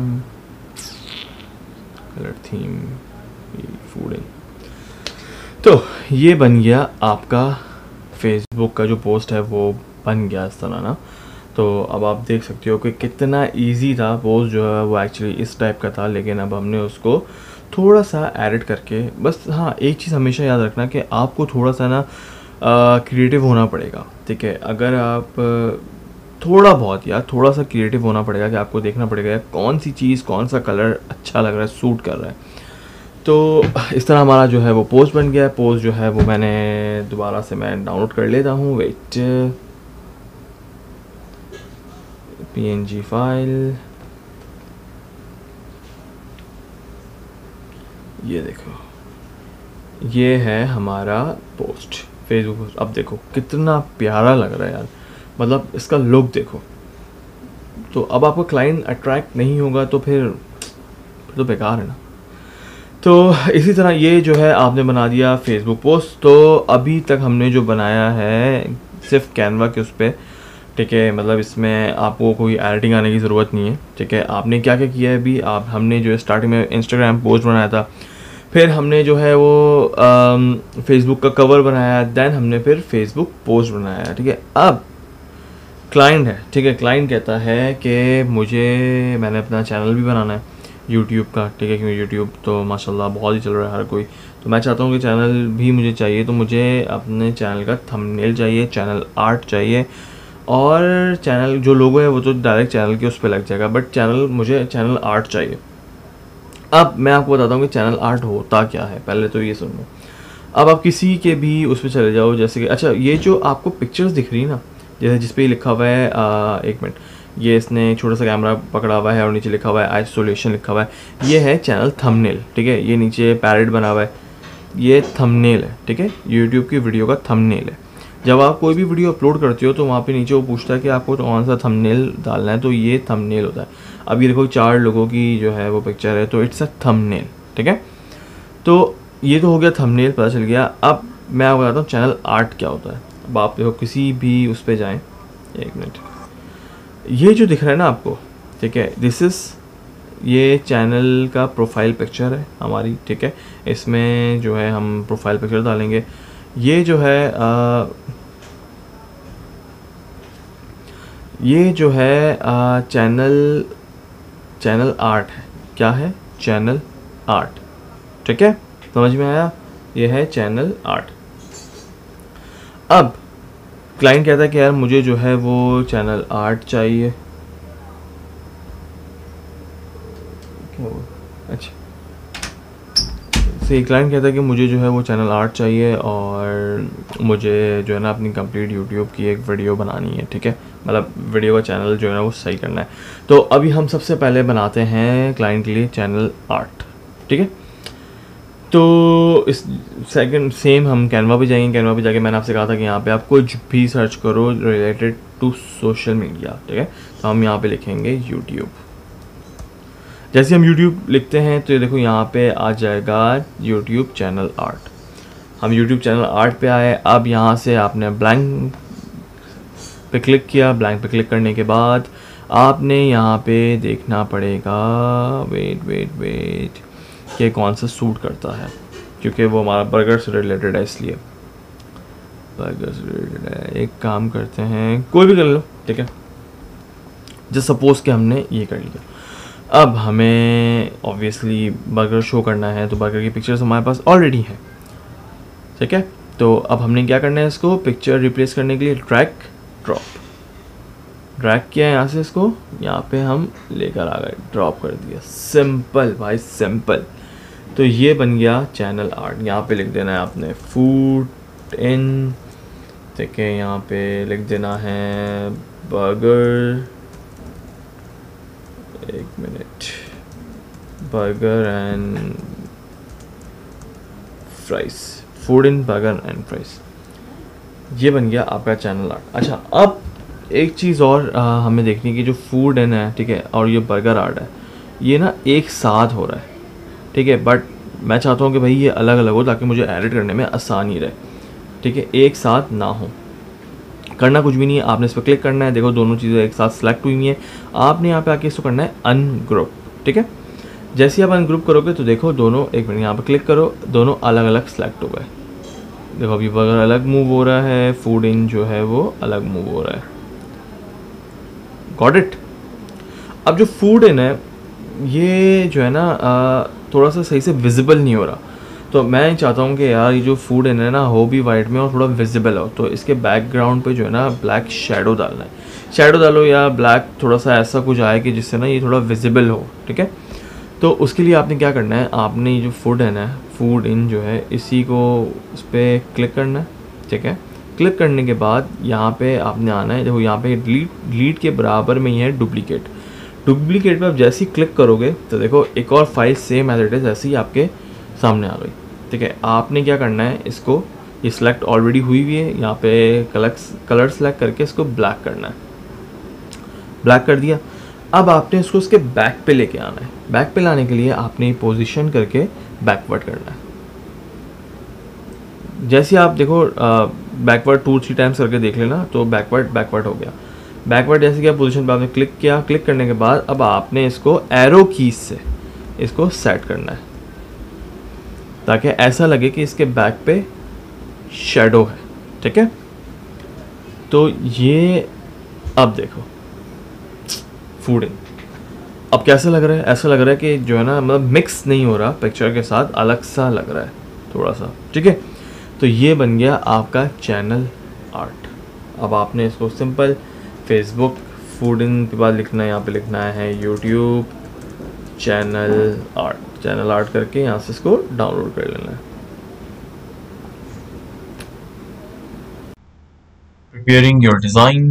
कलर थीम फूडिंग। तो ये बन गया आपका फेसबुक का जो पोस्ट है वो बन गया इस तरह ना। तो अब आप देख सकते हो कि कितना इजी था पोस्ट जो है वो एक्चुअली इस टाइप का था, लेकिन अब हमने उसको थोड़ा सा एडिट करके, बस हाँ एक चीज़ हमेशा याद रखना कि आपको थोड़ा सा ना क्रिएटिव होना पड़ेगा, ठीक है। अगर आप थोड़ा बहुत यार थोड़ा सा क्रिएटिव होना पड़ेगा कि आपको देखना पड़ेगा कौन सी चीज़, कौन सा कलर अच्छा लग रहा है, सूट कर रहा है। तो इस तरह हमारा जो है वो पोस्ट बन गया है। पोस्ट जो है वो मैंने दोबारा से मैं डाउनलोड कर लेता हूँ, वेट, PNG फाइल, ये देखो, ये है हमारा पोस्ट, फेसबुक पोस्ट। अब देखो कितना प्यारा लग रहा है यार, मतलब इसका लुक देखो। तो अब आपका क्लाइंट अट्रैक्ट नहीं होगा तो फिर तो बेकार है ना। तो इसी तरह ये जो है आपने बना दिया फेसबुक पोस्ट। तो अभी तक हमने जो बनाया है सिर्फ कैनवा के उस पर, ठीक है, मतलब इसमें आपको कोई एडिटिंग आने की ज़रूरत नहीं है, ठीक है। आपने क्या क्या किया है अभी, आप हमने जो है स्टार्टिंग में इंस्टाग्राम पोस्ट बनाया था, फिर हमने जो है वो फेसबुक का कवर बनाया, देन हमने फिर फेसबुक पोस्ट बनाया, ठीक है। अब क्लाइंट है, ठीक है, क्लाइंट कहता है कि मैंने अपना चैनल भी बनाना है यूट्यूब का, ठीक है, क्योंकि यूट्यूब तो माशाल्लाह बहुत ही चल रहा है हर कोई। तो मैं चाहता हूँ कि चैनल भी मुझे चाहिए, तो मुझे अपने चैनल का थंबनेल चाहिए, चैनल आर्ट चाहिए, और चैनल जो लोगो है वो तो डायरेक्ट चैनल के उस पर लग जाएगा, बट मुझे चैनल आर्ट चाहिए। अब मैं आपको बताता हूँ कि चैनल आर्ट होता क्या है, पहले तो ये सुन लो। अब आप किसी के भी उस पर चले जाओ, जैसे कि अच्छा ये जो आपको पिक्चर्स दिख रही है ना, जैसे जिस पे लिखा हुआ है एक मिनट, ये इसने छोटा सा कैमरा पकड़ा हुआ है और नीचे लिखा हुआ है आइसोलेशन लिखा हुआ है, ये है चैनल थंबनेल, ठीक है। ये नीचे पैरेट बना हुआ है, ये थंबनेल है, ठीक है, यूट्यूब की वीडियो का थंबनेल है। जब आप कोई भी वीडियो अपलोड करते हो तो वहाँ पे नीचे वो पूछता है कि आपको कौन सा थंबनेल डालना है, तो ये थंबनेल होता है। अब ये देखो 4 लोगों की जो है वो पिक्चर है, तो इट्स अ थंबनेल, ठीक है। तो ये तो हो गया थंबनेल, पता चल गया। अब मैं आपको बताता हूँ चैनल आर्ट क्या होता है। अब आप देखो किसी भी उस पर जाएँ, एक मिनट, ये जो दिख रहा है ना आपको, ठीक है, दिस इज़ ये चैनल का प्रोफाइल पिक्चर है हमारी, ठीक है। इसमें जो है हम प्रोफाइल पिक्चर डालेंगे। ये जो है चैनल आर्ट है। क्या है? चैनल आर्ट, ठीक है, समझ में आया? ये है चैनल आर्ट। अब क्लाइंट कहता है कि यार मुझे जो है वो चैनल आर्ट चाहिए। क्या हुआ? अच्छा से क्लाइंट कहता है कि मुझे जो है वो चैनल आर्ट चाहिए और मुझे जो है ना अपनी कंप्लीट यूट्यूब की एक वीडियो बनानी है, ठीक है, मतलब वीडियो का चैनल जो है ना वो सही करना है। तो अभी हम सबसे पहले बनाते हैं क्लाइंट के लिए चैनल आर्ट, ठीक है। तो इस सेकंड सेम हम कैनवा पे जाएंगे। कैनवा पे जाके मैंने आपसे कहा था कि यहाँ पे आप कुछ भी सर्च करो रिलेटेड टू सोशल मीडिया, ठीक है। तो हम यहाँ पे लिखेंगे यूट्यूब। जैसे हम YouTube लिखते हैं तो ये देखो यहाँ पे आ जाएगा YouTube चैनल आर्ट। हम YouTube चैनल आर्ट पे आए। अब यहाँ से आपने ब्लैंक पे क्लिक किया। ब्लैंक पे क्लिक करने के बाद आपने यहाँ पे देखना पड़ेगा, वेट कि कौन सा सूट करता है, क्योंकि वो हमारा बर्गर से रिलेटेड है, इसलिए बर्गर से रिलेटेड है। एक काम करते हैं, कोई भी कर लो, ठीक है। जस्ट सपोज कि हमने ये कर लिया। अब हमें ऑब्वियसली बर्गर शो करना है, तो बर्गर की पिक्चर्स हमारे पास ऑलरेडी है, ठीक है। तो अब हमने क्या करना है, इसको पिक्चर रिप्लेस करने के लिए ड्रैग किया है यहाँ से, इसको यहाँ पे हम लेकर आ गए, ड्रॉप कर दिया। सिंपल भाई, सिंपल। तो ये बन गया चैनल आर्ट। यहाँ पे लिख देना है आपने फूड इन, ठीक है। यहाँ पे लिख देना है बर्गर, एक minute, burger and fries, Food in burger and fries. ये बन गया आपका चैनल आर्ट। अच्छा, अब एक चीज़ और हमें देखनी कि जो फूड इन है, ठीक है, और ये बर्गर आर्ट है, ये ना एक साथ हो रहा है, ठीक है। बट मैं चाहता हूँ कि भाई ये अलग अलग हो ताकि मुझे एडिट करने में आसानी रहे, ठीक है, एक साथ ना हो। करना कुछ भी नहीं है, आपने इस पर क्लिक करना है। देखो दोनों चीज़ें एक साथ सेलेक्ट हुई हैं। आपने यहाँ पे आके इसको करना है अनग्रुप, ठीक है। जैसे ही आप अनग्रुप करोगे तो देखो दोनों, एक मिनट यहाँ पे क्लिक करो, दोनों अलग अलग सेलेक्ट हो गए। देखो अभी बर्गर अलग मूव हो रहा है, फूड इन जो है वो अलग मूव हो रहा है। Got it. अब जो फूड इन है ये जो है ना थोड़ा सा सही से विजिबल नहीं हो रहा, तो मैं चाहता हूँ कि यार ये जो फूड इन है ना हो भी वाइट में और थोड़ा विजिबल हो। तो इसके बैकग्राउंड पे जो है ना ब्लैक शेडो डालना है। शेडो डालो या ब्लैक थोड़ा सा ऐसा कुछ आए कि जिससे ना ये थोड़ा विजिबल हो, ठीक है। तो उसके लिए आपने क्या करना है, आपने ये जो फूड है ना, फूड इन जो है, इसी को उस पर क्लिक करना है, ठीक है। क्लिक करने के बाद यहाँ पे आपने आना है। देखो यहाँ पे डिलीट के बराबर में ही है डुप्लीकेट पे आप जैसे ही क्लिक करोगे तो देखो एक और file same as it is ऐसे ही आपके सामने आ गई, ठीक है। आपने क्या करना है, इसको, ये सिलेक्ट ऑलरेडी हुई हुई है, यहाँ पे कलर सेलेक्ट करके इसको ब्लैक करना है। ब्लैक कर दिया। अब आपने इसको उसके बैक पे लेके आना है। बैक पे लाने के लिए आपने पोजीशन करके बैकवर्ड करना है। जैसे आप देखो बैकवर्ड 2-3 टाइम्स करके देख लेना, तो बैकवर्ड हो गया। बैकवर्ड जैसे कि आप पोजीशन पे आपने क्लिक किया, क्लिक करने के बाद अब आपने इसको एरो कीज से इसको सेट करना है ताकि ऐसा लगे कि इसके बैक पे शेडो है, ठीक है। तो ये अब देखो फूड इन अब कैसा लग रहा है, ऐसा लग रहा है कि जो है ना मतलब मिक्स नहीं हो रहा, पिक्चर के साथ अलग सा लग रहा है थोड़ा सा, ठीक है। तो ये बन गया आपका चैनल आर्ट। अब आपने इसको सिंपल फेसबुक फूड इन के बाद लिखना है, यहाँ पे लिखना है यूट्यूब चैनल आर्ट करके यहाँ से इसको डाउनलोड कर लेना है। प्रिपेयरिंग योर डिजाइन,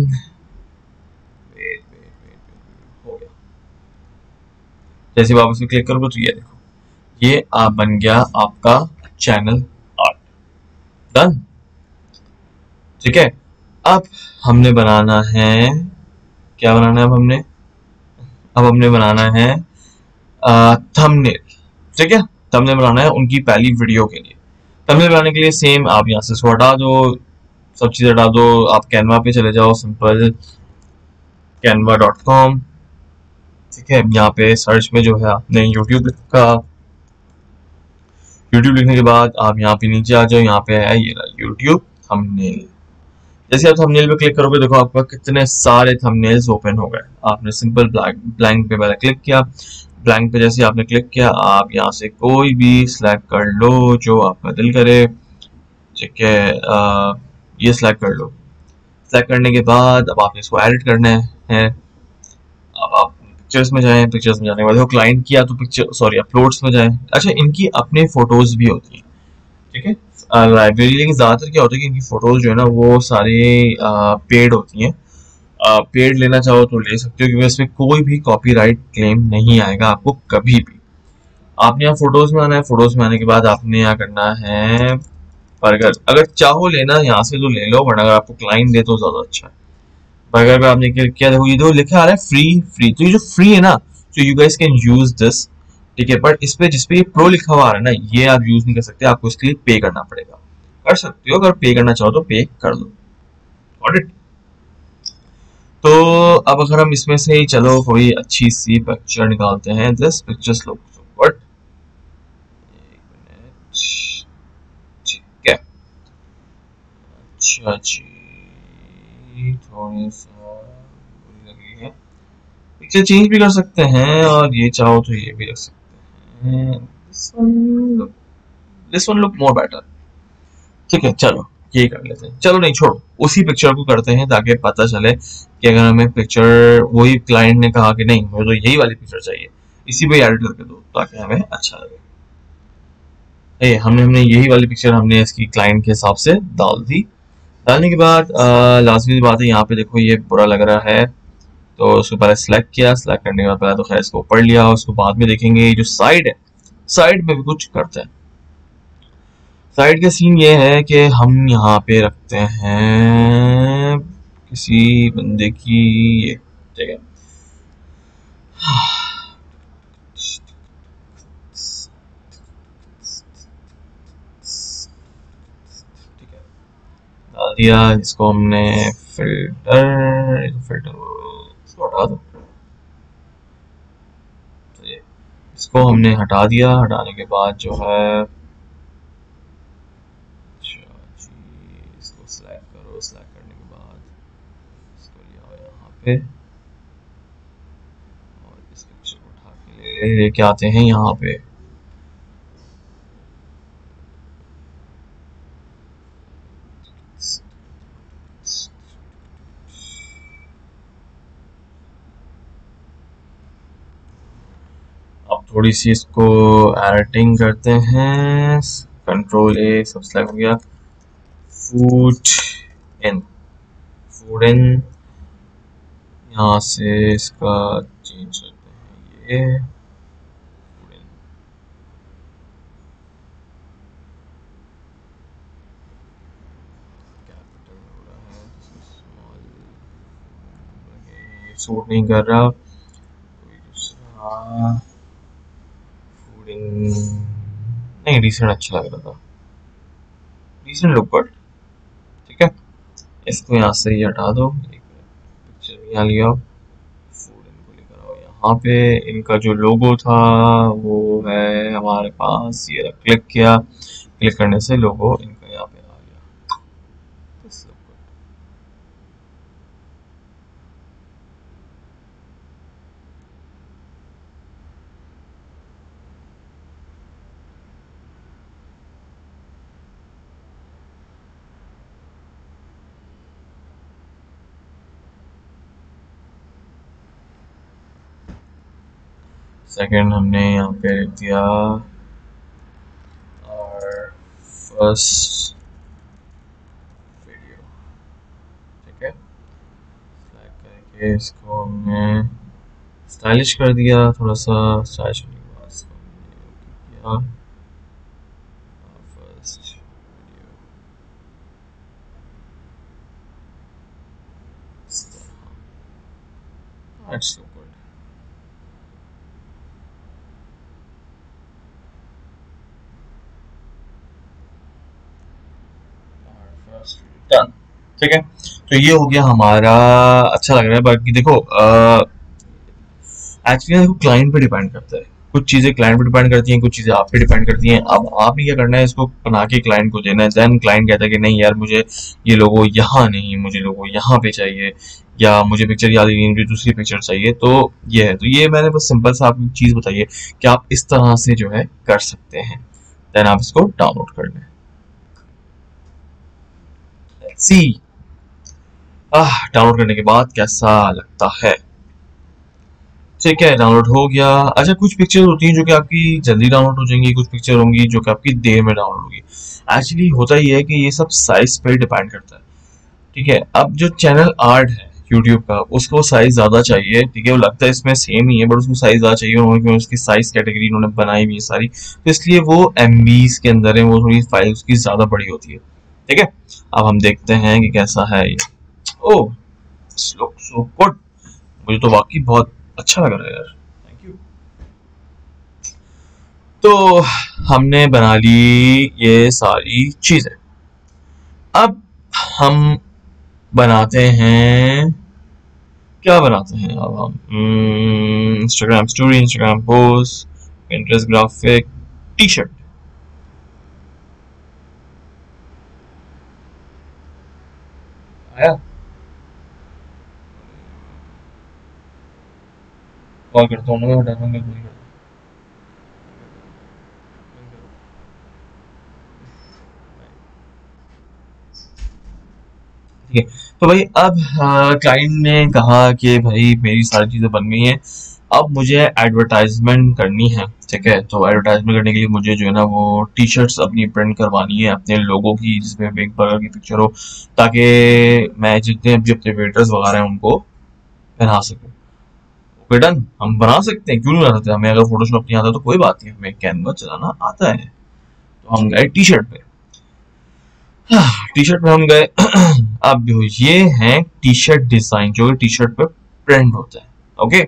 हो गया। जैसे आप इसमें क्लिक करोगे तो ये देखो, ये आप बन गया आपका चैनल आर्ट। डन, ठीक है। अब हमने बनाना है, क्या बनाना है अब हमने बनाना है थंबनेल, ठीक है। थंबनेल बनाना है उनकी पहली वीडियो के लिए। थंबनेल बनाने के लिए सेम आप यहाँ से इसको हटा दो, सब चीज़ हटा दो, आप कैनवा पे चले जाओ, सिंपल canva.com, ठीक है। यहाँ पे सर्च में जो है आपने यूट्यूब लिखा। यूट्यूब लिखने के बाद आप यहाँ पे नीचे आ जाओ, यहाँ पे है ये यूट्यूब थंबनेल। जैसे आप थंबनेल पे क्लिक करोगे देखो आपका कितने सारे थंबनेल्स ओपन हो गए। आपने सिंपल ब्लैंक पे पहले क्लिक किया। ब्लैंक पे जैसे आपने क्लिक किया, आप यहाँ से कोई भी सिलेक्ट कर लो जो आपका दिल करे, ठीक है। ये सिलेक्ट कर लो। सिलेक्ट करने के बाद अब आपने इसको एडिट करना है। अब आप पिक्चर्स में जाएं, पिक्चर्स में जाने के बाद देखो क्लाइंट किया तो पिक्चर सॉरी अपलोड्स में जाएं। अच्छा, इनकी अपने फोटोज भी होती हैं, ठीक है, लाइब्रेरी। लेकिन ज्यादातर क्या होता है कि इनकी फोटोज जो है ना वो सारी पेड होती हैं। पेड लेना चाहो तो ले सकते हो, क्योंकि इसमें कोई भी कॉपीराइट क्लेम नहीं आएगा आपको कभी भी। आपने यहाँ फोटोज में आना है, फोटोज में आने के बाद आपने यहाँ करना है बर्गर। अगर चाहो लेना यहाँ से तो ले लो, वरना अगर आपको क्लाइंट दे तो ज्यादा अच्छा है। बर्गर पे आपने क्लिक किया, देखो ये तो लिखा आ रहा है फ्री फ्री, तो ये जो फ्री है ना, तो you guys can use this, ठीक है। बट इस पे जिसपे ये प्रो लिखा हुआ आ रहा है ना, ये आप यूज नहीं कर सकते, आपको इसके लिए पे करना पड़ेगा। कर सकते हो, अगर पे करना चाहो तो पे कर दो। Got it. तो अब अगर हम इसमें से ही चलो कोई अच्छी सी पिक्चर निकालते हैं, दिस पिक्चर्स लुक गुड। ठीक है, अच्छा जी, थोड़ी सा बुरी लगी है। पिक्चर चेंज भी कर सकते हैं, और ये चाहो तो ये भी रख सकते हैं। This one look more better. ठीक है, चलो ये कर लेते हैं। चलो नहीं छोड़ो, उसी पिक्चर को करते हैं, ताकि पता चले कि अगर हमें पिक्चर वही क्लाइंट ने कहा कि नहीं मुझे तो यही वाली पिक्चर चाहिए, इसी पे एडिट करके दो ताकि हमें अच्छा लगे। हमने हमने यही वाली पिक्चर हमने इसकी क्लाइंट के हिसाब से डाल दी। डालने के बाद लाजमी बात है, यहाँ पे देखो ये बुरा लग रहा है, तो उसको पहले सेलेक्ट किया। सेलेक्ट करने के बाद पहले तो खैर इसको पढ़ लिया, उसको बाद में देखेंगे। जो साइड है, साइड में भी कुछ करते हैं। साइड का सीन ये है कि हम यहाँ पे रखते हैं किसी बंदे की ये जगह। ठीक है, डाल दिया। इसको हमने फिल्टर फिल्टर इसको हटा दो। तो ये इसको हमने हटा दिया। हटाने के बाद जो है इसको सिलेक्ट करो। सिलेक्ट करने के बाद इसको ले आओ यहाँ पे, और इस पिक्चर को उठा के लेके आते हैं यहाँ पे। अब थोड़ी सी इसको एडिटिंग करते हैं। कंट्रोल ए, सब सेलेक्ट हो गया। फूड इन, फूड इन, यहाँ से इसका चेंज करते हैं ये फूड इन। कैपिटल हो रहा है, स्मॉल सूट नहीं कर रहा। कोई दूसरा फूड इन नहीं, डिसेंट अच्छा लग रहा था, डिसेंट लुक गुड। ठीक है, इसको यहाँ से ही हटा दो। एक पिक्चर भी यहाँ लिया, फूड इनको लेकर आओ यहाँ पे। इनका जो लोगो था वो है हमारे पास, ये क्लिक किया, क्लिक करने से लोगो इनका यहाँ पे आ गया। सेकंड हमने यहाँ पे लिख दिया और फर्स्ट वीडियो। ठीक है, सेलेक्ट करके इसको हमने स्टाइलिश कर दिया, थोड़ा सा स्टाइलिश करने के बाद इसको हमने किया first video. That's so good. Done. ठीक है, तो ये हो गया हमारा। अच्छा लग रहा है। बाकी देखो एक्चुअली देखो क्लाइंट पे डिपेंड करता है, कुछ चीजें क्लाइंट पे डिपेंड करती हैं, कुछ चीजें आप पे डिपेंड करती हैं। अब आप ही क्या करना है, इसको बना के क्लाइंट को देना है। देन क्लाइंट कहता है कि नहीं यार मुझे ये लोगो यहाँ नहीं, मुझे लोगो यहाँ पे चाहिए, या मुझे पिक्चर याद नहीं, मुझे दूसरी पिक्चर चाहिए। तो ये है, तो ये मैंने बस सिंपल सा आपको चीज बताई है कि आप इस तरह से जो है कर सकते हैं। देन आप इसको डाउनलोड कर लें। लेट्स सी डाउनलोड करने के बाद कैसा लगता है। ठीक है, डाउनलोड हो गया। अच्छा, कुछ पिक्चर होती हैं जो कि आपकी जल्दी डाउनलोड हो जाएंगी, कुछ पिक्चर होंगी जो कि आपकी देर में डाउनलोड होगी। एक्चुअली होता ही है कि ये सब साइज पे डिपेंड करता है। ठीक है, अब जो चैनल आर्ट है यूट्यूब का, उसको साइज ज्यादा चाहिए। ठीक है, वो लगता है इसमें सेम ही है बट उसको साइज ज्यादा चाहिए। उन्होंने उसकी साइज कैटेगरी उन्होंने बनाई हुई है सारी, तो इसलिए वो एमबीज के अंदर है, वो थोड़ी फाइल उसकी ज्यादा बड़ी होती है। ठीक है, अब हम देखते हैं कि कैसा है ये। Oh, look so good. मुझे तो वाकई बहुत अच्छा लग रहा है यार, थैंक यू। तो हमने बना ली ये सारी चीजें। अब हम बनाते हैं, क्या बनाते हैं अब हम? Instagram story, Instagram post, Pinterest graphic, T shirt. आया, कॉल करता हूँ ना, ठीक है। तो भाई अब क्लाइंट ने कहा कि भाई मेरी सारी चीज़ें बन गई हैं, अब मुझे एडवर्टाइजमेंट करनी है। ठीक है, तो एडवर्टाइजमेंट करने के लिए मुझे जो है ना वो टी शर्ट्स अपनी प्रिंट करवानी है अपने लोगों की, जिसमें बिग बर्गर की पिक्चर हो, ताकि मैं जितने भी अपने वेटर्स वगैरह हैं उनको पहना सकूँ। ओके डन, हम बना सकते हैं, क्यों नहीं बना सकते। हमें अगर फोटोशॉप नहीं आता तो कोई बात नहीं, हमें कैनवा चलाना आता है। तो हम गए टी शर्ट पे, टी शर्ट में हम गए। अब ये है टी शर्ट डिजाइन जो टी शर्ट पे प्रिंट होता है। ओके,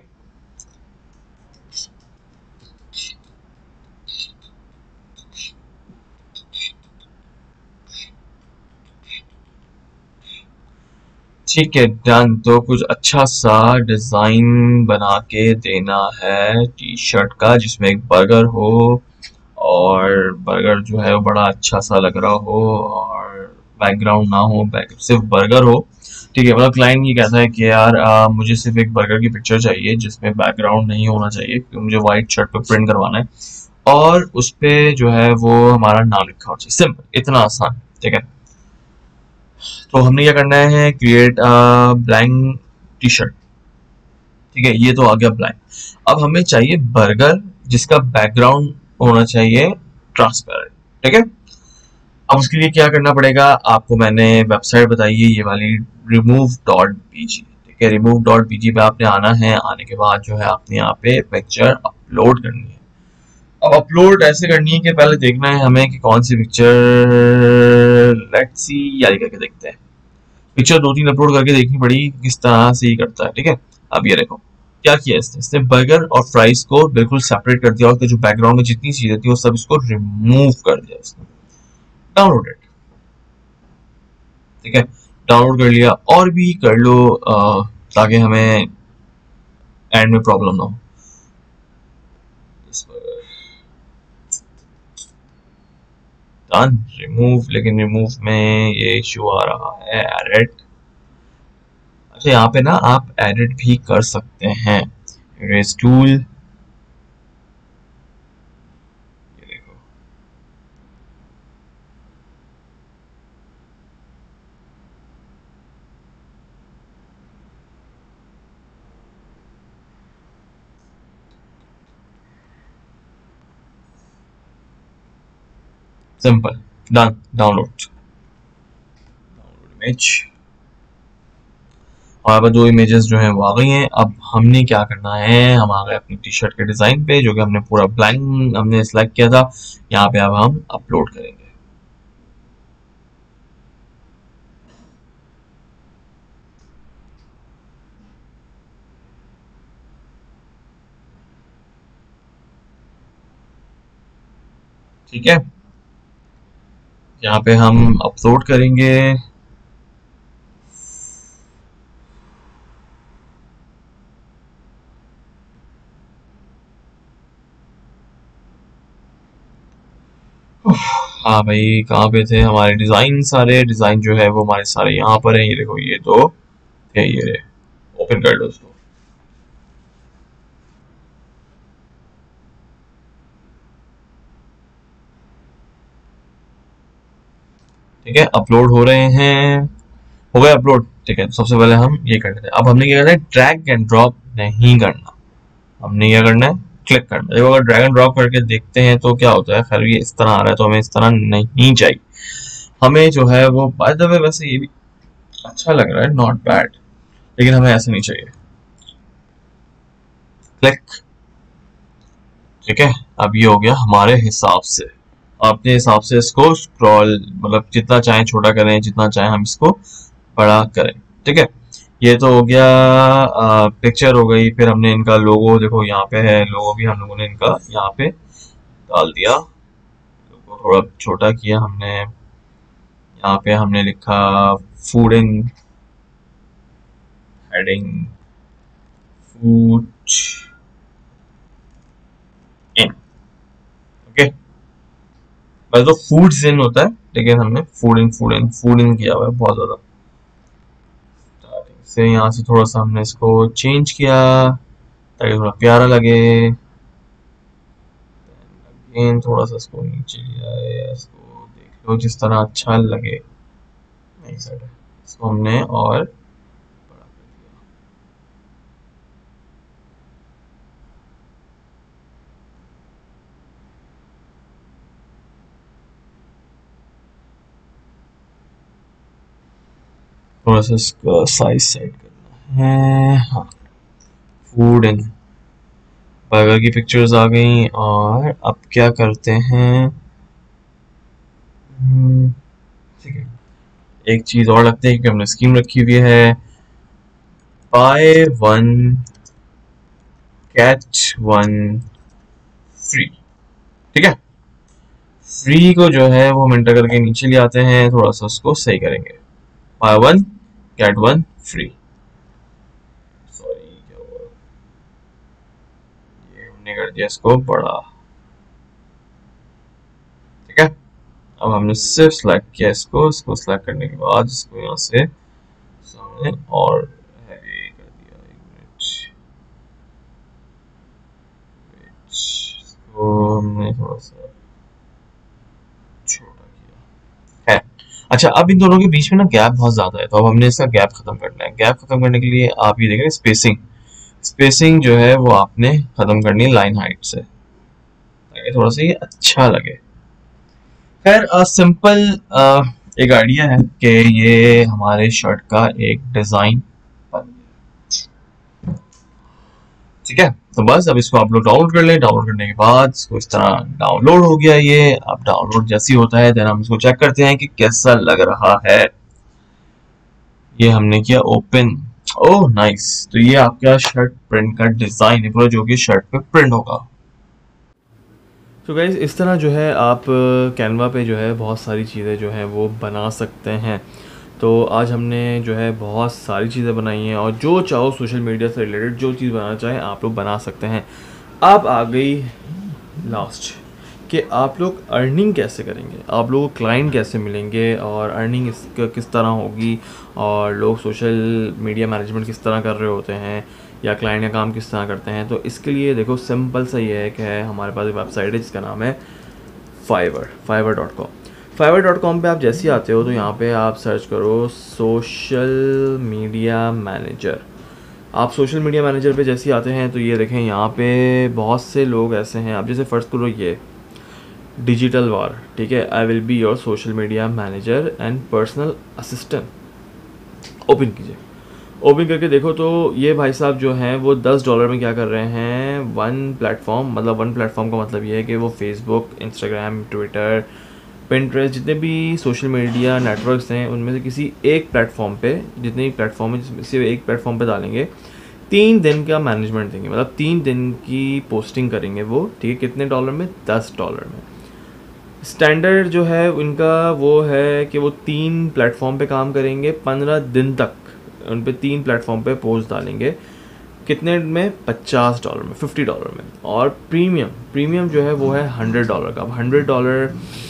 ठीक है डन। तो कुछ अच्छा सा डिजाइन बना के देना है टी शर्ट का, जिसमें एक बर्गर हो, और बर्गर जो है वो बड़ा अच्छा सा लग रहा हो, और बैकग्राउंड ना हो, सिर्फ बर्गर हो। ठीक है, मतलब क्लाइंट ये कहता है कि यार मुझे सिर्फ एक बर्गर की पिक्चर चाहिए जिसमें बैकग्राउंड नहीं होना चाहिए, क्योंकि मुझे व्हाइट शर्ट पे प्रिंट करवाना है, और उस पे जो है वो हमारा नाम लिखा होना चाहिए। सिंपल, इतना आसान। ठीक है, तो हमने क्या करना है, क्रिएट ब्लैंक टी शर्ट। ठीक है, ये तो आ गया ब्लैंक। अब हमें चाहिए बर्गर जिसका बैकग्राउंड होना चाहिए ट्रांसपेरेंट। ठीक है, अब उसके लिए क्या करना पड़ेगा, आपको मैंने वेबसाइट बताई है ये वाली, remove.bg। ठीक है, remove.bg पे आपने आना है। आने के बाद जो है आपने यहाँ पे पिक्चर अपलोड करनी है। अब अपलोड ऐसे करनी है कि पहले देखना है हमें कि कौन सी पिक्चर, लेट्स सी, यारी करके देखते हैं। पिक्चर 2-3 अपलोड करके देखनी पड़ी किस तरह से ही करता है। ठीक है, अब ये देखो क्या किया इसने बर्गर और फ्राइज को बिल्कुल सेपरेट कर दिया, और जो बैकग्राउंड में जितनी चीजें थी वो सब इसको रिमूव कर दिया इसने। डाउनलोडेड। ठीक है, डाउनलोड कर लिया, और भी कर लो ताकि हमें एंड में प्रॉब्लम ना हो। डन, रिमूव, लेकिन रिमूव में ये इशू आ रहा है, एडिट। अच्छा, यहाँ पे ना आप एडिट भी कर सकते हैं, erase tool. Simple, done, download image. और अब दो इमेजेस जो हैं वो आ गई हैं। अब हमने क्या करना है, हम आ गए अपनी टी शर्ट के डिजाइन पे, जो कि हमने पूरा ब्लैंक हमने सिलेक्ट किया था। यहाँ पे अब हम अपलोड करेंगे। ठीक है, यहाँ पे हम अपलोड करेंगे। हाँ भाई, कहाँ पे थे हमारे डिजाइन? सारे डिजाइन जो है वो हमारे सारे यहाँ पर है। ये देखो, ये तो है, ये ओपन कर लो इसको। ठीक है, अपलोड हो रहे हैं, हो गए अपलोड। ठीक है, तो सबसे पहले हम ये कर लेते हैं। अब हमने क्या करना है, ड्रैग एंड ड्रॉप नहीं करना। हमने क्या करना है, क्लिक करना है। देखो अगर ड्रैग एंड ड्रॉप करके देखते हैं तो क्या होता है, खैर ये इस तरह आ रहा है तो हमें इस तरह नहीं चाहिए। हमें जो है वो बाय द वे वैसे ये भी अच्छा लग रहा है, नॉट बैड, लेकिन हमें ऐसे नहीं चाहिए। क्लिक, ठीक है। अब ये हो गया हमारे हिसाब से, अपने हिसाब से इसको स्क्रॉल मतलब जितना चाहें छोटा करें, जितना चाहें हम इसको बड़ा करें, ठीक है। ये तो हो गया, पिक्चर हो गई। फिर हमने इनका लोगो, देखो यहाँ पे है लोगो भी, हम लोगों ने इनका यहाँ पे डाल दिया, लोगो थोड़ा छोटा किया हमने। यहाँ पे हमने लिखा food in, heading food in, okay. बस तो फूड्स इन होता है, लेकिन हमने फूड इन किया हुआ है बहुत ज्यादा। स्टार्टिंग से यहाँ से थोड़ा सा हमने इसको चेंज किया ताकि थोड़ा प्यारा लगे। अगेन थोड़ा सा इसको नीचे लिया है, इसको देख लो जिस तरह अच्छा लगे। नहीं सर, इसको हमने और बड़ा कर दिया। थोड़ा सा इसका साइज सेट करना है, हाँ। फूड इन, बर्गर की पिक्चर्स आ गई। और अब क्या करते हैं, ठीक है, एक चीज और लगते है कि हमने स्कीम रखी हुई है, buy one catch one free, ठीक है। फ्री को जो है वो हम एंटर करके नीचे ले आते हैं, थोड़ा सा उसको सही करेंगे, buy one get one free. Sorry क्या हुआ, ये हमने कर दिया इसको बड़ा, ठीक है। अब हमने सिर्फ सेलेक्ट किया इसको सेलेक्ट करने के बाद इसको यहाँ से सामने और हैवी कर दिया। एक मिनट, इसको हमने थोड़ा सा छोटा किया है। अच्छा, अब इन दोनों के बीच में ना गैप बहुत ज्यादा है, तो अब हमने इसका गैप खत्म करना है। गैप खत्म करने के लिए आप ये देख रहे हैं स्पेसिंग जो है वो आपने खत्म करनी है लाइन हाइट से, ताकि थोड़ा सा ये अच्छा लगे। खैर सिंपल एक आइडिया है कि ये हमारे शर्ट का एक डिजाइन बन गया, ठीक है। तो बस अब इसको आप लोग डाउनलोड कर लें। डाउनलोड करने के बाद इसको इस तरह डाउनलोड हो गया ये। अब डाउनलोड जैसी होता है देन हम इसको चेक करते हैं कि कैसा लग रहा है। ये हमने किया ओपन, ओह नाइस। तो ये आपका शर्ट प्रिंट का डिजाइन है पूरा, जो कि शर्ट पे प्रिंट होगा। तो गाइज़ इस तरह जो है आप कैनवा पे जो है बहुत सारी चीज़ें जो हैं वो बना सकते हैं। तो आज हमने जो है बहुत सारी चीज़ें बनाई हैं, और जो चाहो सोशल मीडिया से रिलेटेड जो चीज़ बनाना चाहें आप लोग बना सकते हैं। अब आ गई लास्ट कि आप लोग अर्निंग कैसे करेंगे, आप लोगों को क्लाइंट कैसे मिलेंगे और अर्निंग किस तरह होगी, और लोग सोशल मीडिया मैनेजमेंट किस तरह कर रहे होते हैं, या क्लाइंट का काम किस तरह करते हैं। तो इसके लिए देखो सिंपल सा ये है कि हमारे पास एक वेबसाइट है जिसका नाम है fiverr.com। fiverr.com पे आप जैसे ही आते हो तो यहाँ पे आप सर्च करो सोशल मीडिया मैनेजर। आप सोशल मीडिया मैनेजर पे जैसे ही आते हैं तो ये देखें यहाँ पे बहुत से लोग ऐसे हैं। आप जैसे फर्स्ट करो ये डिजिटल वार, ठीक है, I will be your social media manager and personal assistant. Open कीजिए, ओपन करके देखो तो ये भाई साहब जो हैं वो $10 में क्या कर रहे हैं, वन प्लेटफॉर्म का मतलब ये है कि वो फेसबुक, इंस्टाग्राम, ट्विटर, पिंटरेस्ट, जितने भी सोशल मीडिया नेटवर्क्स हैं उनमें से किसी एक प्लेटफॉर्म पे, जितने भी प्लेटफॉर्म है सिर्फ एक प्लेटफॉर्म पे डालेंगे, 3 दिन का मैनेजमेंट देंगे, मतलब 3 दिन की पोस्टिंग करेंगे वो, ठीक है। कितने डॉलर में, $10 में। स्टैंडर्ड जो है उनका वो है कि वो 3 प्लेटफॉर्म पे काम करेंगे, 15 दिन तक उन पे 3 प्लेटफॉर्म पे पोस्ट डालेंगे। कितने में, $50 में, $50 में। और प्रीमियम जो है वो है $100 का। अब $100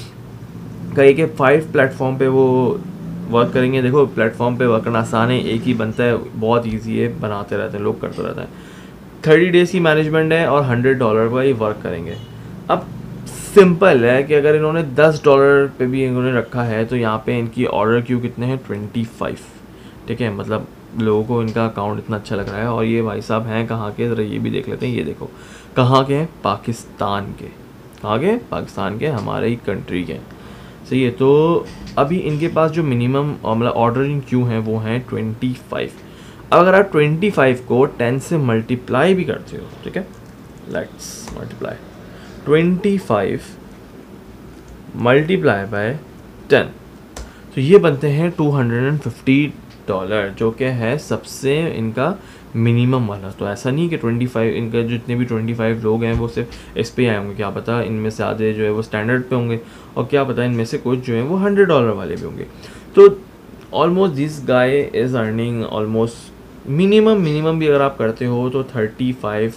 का एक 5 प्लेटफॉर्म पे वो वर्क करेंगे। देखो प्लेटफॉर्म पे वर्क करना आसान है, एक ही बनता है, बहुत इजी है, बनाते रहते हैं लोग, करते रहते हैं। 30 डेज़ की मैनेजमेंट है और $100 का ये वर्क करेंगे। अब सिंपल है कि अगर इन्होंने $10 पे भी इन्होंने रखा है तो यहाँ पे इनकी ऑर्डर क्यू कितने हैं, 25, ठीक है। मतलब लोगों को इनका अकाउंट इतना अच्छा लग रहा है। और ये भाई साहब हैं कहाँ के, ज़रा ये भी देख लेते हैं। ये देखो कहाँ के हैं, पाकिस्तान के। कहाँ के, पाकिस्तान के, हमारे ही कंट्री के। सही है। तो अभी इनके पास जो मिनिमम मतलब ऑर्डरिंग क्यू हैं वो हैं 25। अब अगर आप 25 को 10 से मल्टीप्लाई भी करते हो, ठीक है, लेट्स मल्टीप्लाई 25 मल्टीप्लाई बाय 10, तो ये बनते हैं $250, जो कि है सबसे इनका मिनिमम वाला। तो ऐसा नहीं कि 25 इनका जितने भी 25 लोग हैं वो सिर्फ इस पे आए होंगे, क्या पता इनमें से आधे जो है वो स्टैंडर्ड पे होंगे और क्या पता इनमें से कुछ जो है वो $100 वाले भी होंगे। तो almost this guy is earning almost minimum भी अगर आप करते हो तो $350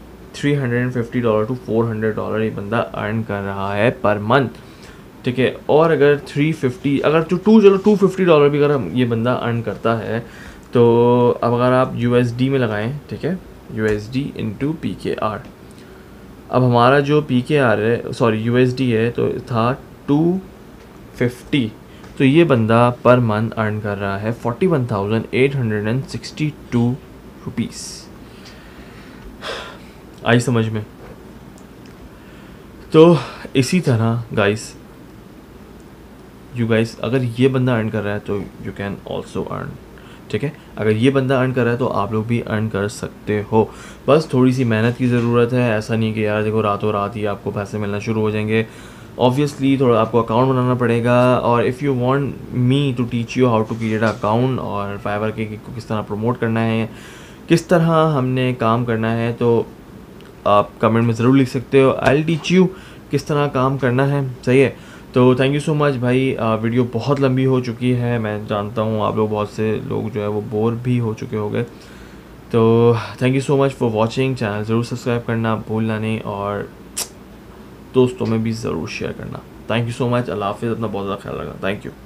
to $400 ये बंदा अर्न कर रहा है पर मंथ, ठीक है। और अगर 350 अगर चलो $250 भी अगर ये बंदा अर्न करता है तो अब अगर आप USD में लगाएं, ठीक है, USD इंटू PKR, अब हमारा जो PKR है सॉरी USD है तो था 250, तो ये बंदा पर मंथ अर्न कर रहा है 41,862 रुपीज़। आई समझ में? तो इसी तरह गाइस यू गाइस अगर ये बंदा अर्न कर रहा है तो यू कैन ऑल्सो अर्न, ठीक है। अगर ये बंदा अर्न कर रहा है तो आप लोग भी अर्न कर सकते हो, बस थोड़ी सी मेहनत की ज़रूरत है। ऐसा नहीं कि यार देखो रातों रात ही आपको पैसे मिलना शुरू हो जाएंगे। ऑब्वियसली थोड़ा आपको अकाउंट बनाना पड़ेगा। और if you want me to teach you how to create account और फाइवर के को किस तरह प्रमोट करना है, किस तरह हमने काम करना है, तो आप कमेंट में ज़रूर लिख सकते हो। आई विल टीच यू किस तरह काम करना है, सही है। तो थैंक यू सो मच भाई। वीडियो बहुत लंबी हो चुकी है, मैं जानता हूँ आप लोग बहुत से लोग जो है वो बोर भी हो चुके होंगे। तो thank you so much for watching. Channel ज़रूर सब्सक्राइब करना भूलना नहीं और दोस्तों में भी ज़रूर शेयर करना। Thank you so much. अल्लाह हाफ़िज़। अपना बहुत ज़्यादा ख्याल रखना। Thank you.